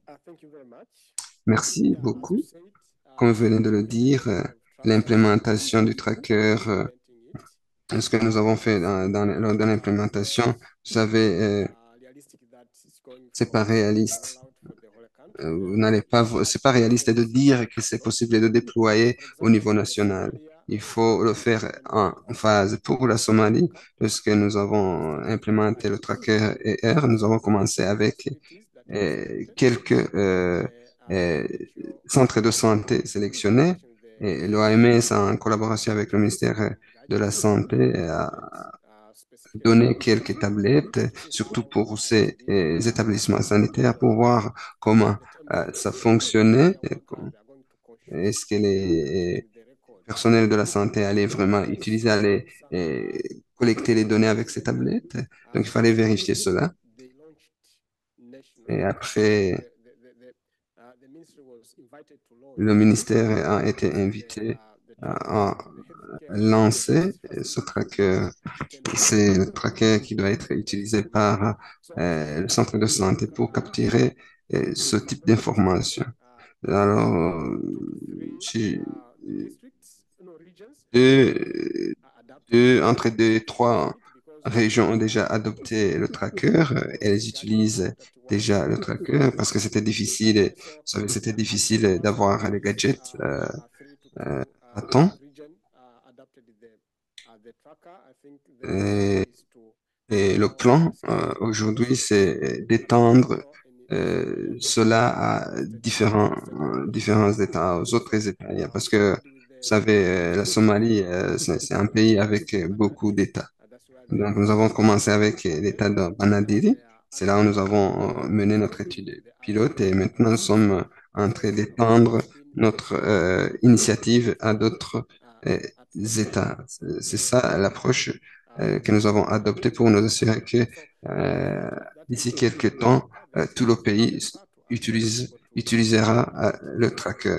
Merci beaucoup. Comme vous venez de le dire, euh, l'implémentation du tracker, euh, ce que nous avons fait dans, dans- lors de l'implémentation, vous savez, euh, c'est pas réaliste. Euh, Vous n'allez pas, vo- c'est pas réaliste de dire que c'est possible de déployer au niveau national. Il faut le faire en phase. Pour la Somalie, lorsque nous avons implémenté le tracker E R, nous avons commencé avec euh, quelques euh, euh, centres de santé sélectionnés et l'O M S, en collaboration avec le ministère de la Santé, a donné quelques tablettes, surtout pour ces euh, établissements sanitaires, pour voir comment euh, ça fonctionnait. et com- Est-ce que les euh, personnels de la santé allaient vraiment utiliser, allaient euh, collecter les données avec ces tablettes? Donc, il fallait vérifier cela. Et après, le ministère a été invité à, à lancer ce tracker. C'est le tracker qui doit être utilisé par euh, le centre de santé pour capturer euh, ce type d'information. Alors, euh, si deux, deux, entre deux et trois régions ont déjà adopté le tracker. euh, Elles utilisent déjà le tracker parce que c'était difficile, vous savez, c'était difficile d'avoir les gadgets euh, euh, à temps. Et, et le plan euh, aujourd'hui, c'est d'étendre euh, cela à différents, euh, différents États, aux autres États. Il y a- Parce que, vous savez, euh, la Somalie, euh, c'est c'est un pays avec euh, beaucoup d'États. Donc, nous avons commencé avec l'État de Banadiri. C'est là où nous avons euh, mené notre étude pilote et maintenant nous sommes en train d'étendre notre euh, initiative à d'autres euh, États. C'est c'est ça l'approche euh, que nous avons adoptée pour nous assurer que euh, d'ici quelques temps, euh, tout le pays utilise, utilisera euh, le tracker.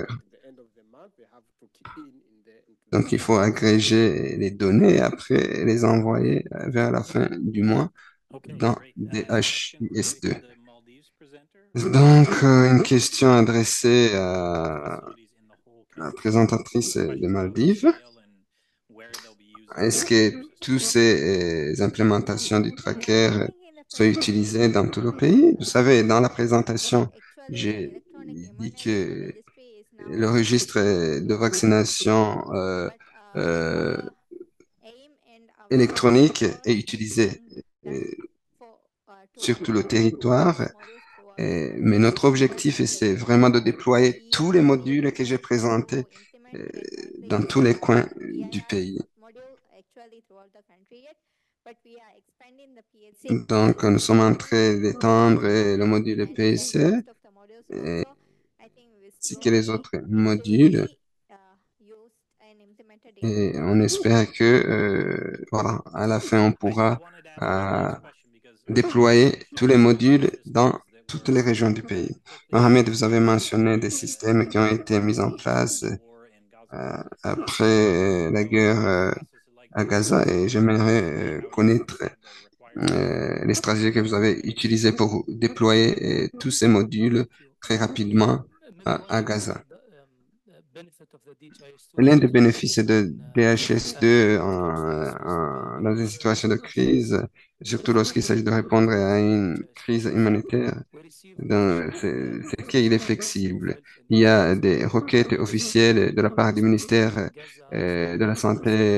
Donc, il faut agréger les données et après les envoyer euh, vers la fin du mois Okay, dans great. des Uh, H I we'll S move deux. to the Maldives presenter. Donc, euh, une question adressée à Facilities in the whole la country. présentatrice The des question about the Maldives. scale and where they'll be using Est-ce the que tracker system. toutes ces euh, implémentations du tracker I euh, think in the sont utilisées dans presentation, tout le uh, pays? Vous savez, dans la uh, présentation, actually j'ai electronic dit immunization que registry is le now registre uh, de used, vaccination euh, but uh, euh, our aim and our électronique effort est is utilisé being euh, done for uh, to sur tout le roll out all territoire. these modules throughout the Euh, mais country. notre But objectif, at the c'est same vraiment de time, déployer we tous les are modules que aiming j'ai to présentés implement euh, dans currently tous les uh, coins we du have pays. module actually throughout the country yet, but we are expanding the P H C Donc, nous sommes en train d'étendre euh, le module and then P S C rest of the modules euh, also. I think we ainsi que les slowly autres it will modules. be uh, used and implemented in Et all on the espère que, euh, voilà, à la fin, on I just pourra wanted to ask one euh, last question because déployer tous les modules dans systems that toutes were les régions du uh, pays. put in Mohamed, vous place avez mentionné after des the systèmes qui ont été mis en place Israeli war in Gaza. euh, après la So guerre I euh, just asked, is it like à the Gaza same et process j'aimerais to see euh, how you connaître had the requirements euh, les stratégies que vous avez utilisées pour déployer euh, tous ces modules Thank you. très rapidement Uh, maybe à, one à of the, Gaza. the um, uh, benefit of the D H I S two L'un is des it was bénéfices used de in uh, D H S uh, deux en, countries with en- stable dans une uh, situation de crise, surtout governance. lorsqu'il s'agit de What we répondre do à with the une D H I S two crise is humanitaire, we receive donc, official c'est uh, c'est requests qu'il est from the Ministry of flexible. Health and Il y Human a des Services. requêtes So officielles de la part du so ministère in Gaza, euh, from de la from from the Santé U N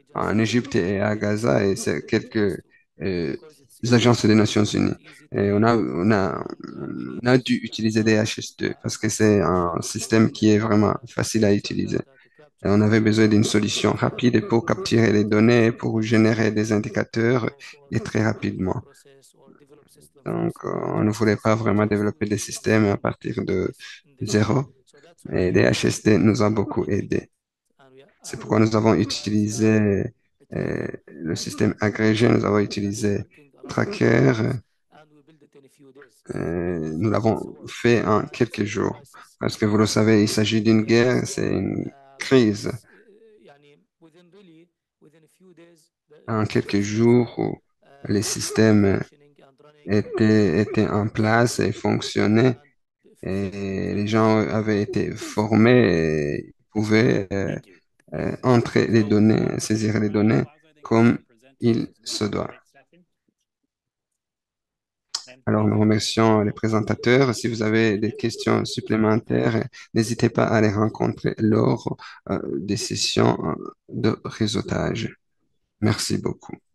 en Égypte et à Gaza et c'est quelques euh, agences des Nations Unies. Et on a, on a, on a dû utiliser des H S deux parce que c'est un système qui est vraiment facile à utiliser. Et on avait besoin d'une solution rapide pour capturer les données, pour générer des indicateurs et très rapidement. Donc, euh, on ne voulait pas vraiment développer des systèmes à partir de zéro. Et les H S D nous ont beaucoup aidés. C'est pourquoi nous avons utilisé euh, le système agrégé, nous avons utilisé Tracker. Euh, nous l'avons fait en quelques jours. Parce que vous le savez, il s'agit d'une guerre, c'est une crise. En quelques jours, où les systèmes étaient, étaient en place et fonctionnaient, et les gens avaient été formés et pouvaient euh, euh, entrer les données, saisir les données comme il se doit. Alors, nous remercions les présentateurs. Si vous avez des questions supplémentaires, n'hésitez pas à les rencontrer lors euh, des sessions euh, de réseautage. Merci beaucoup.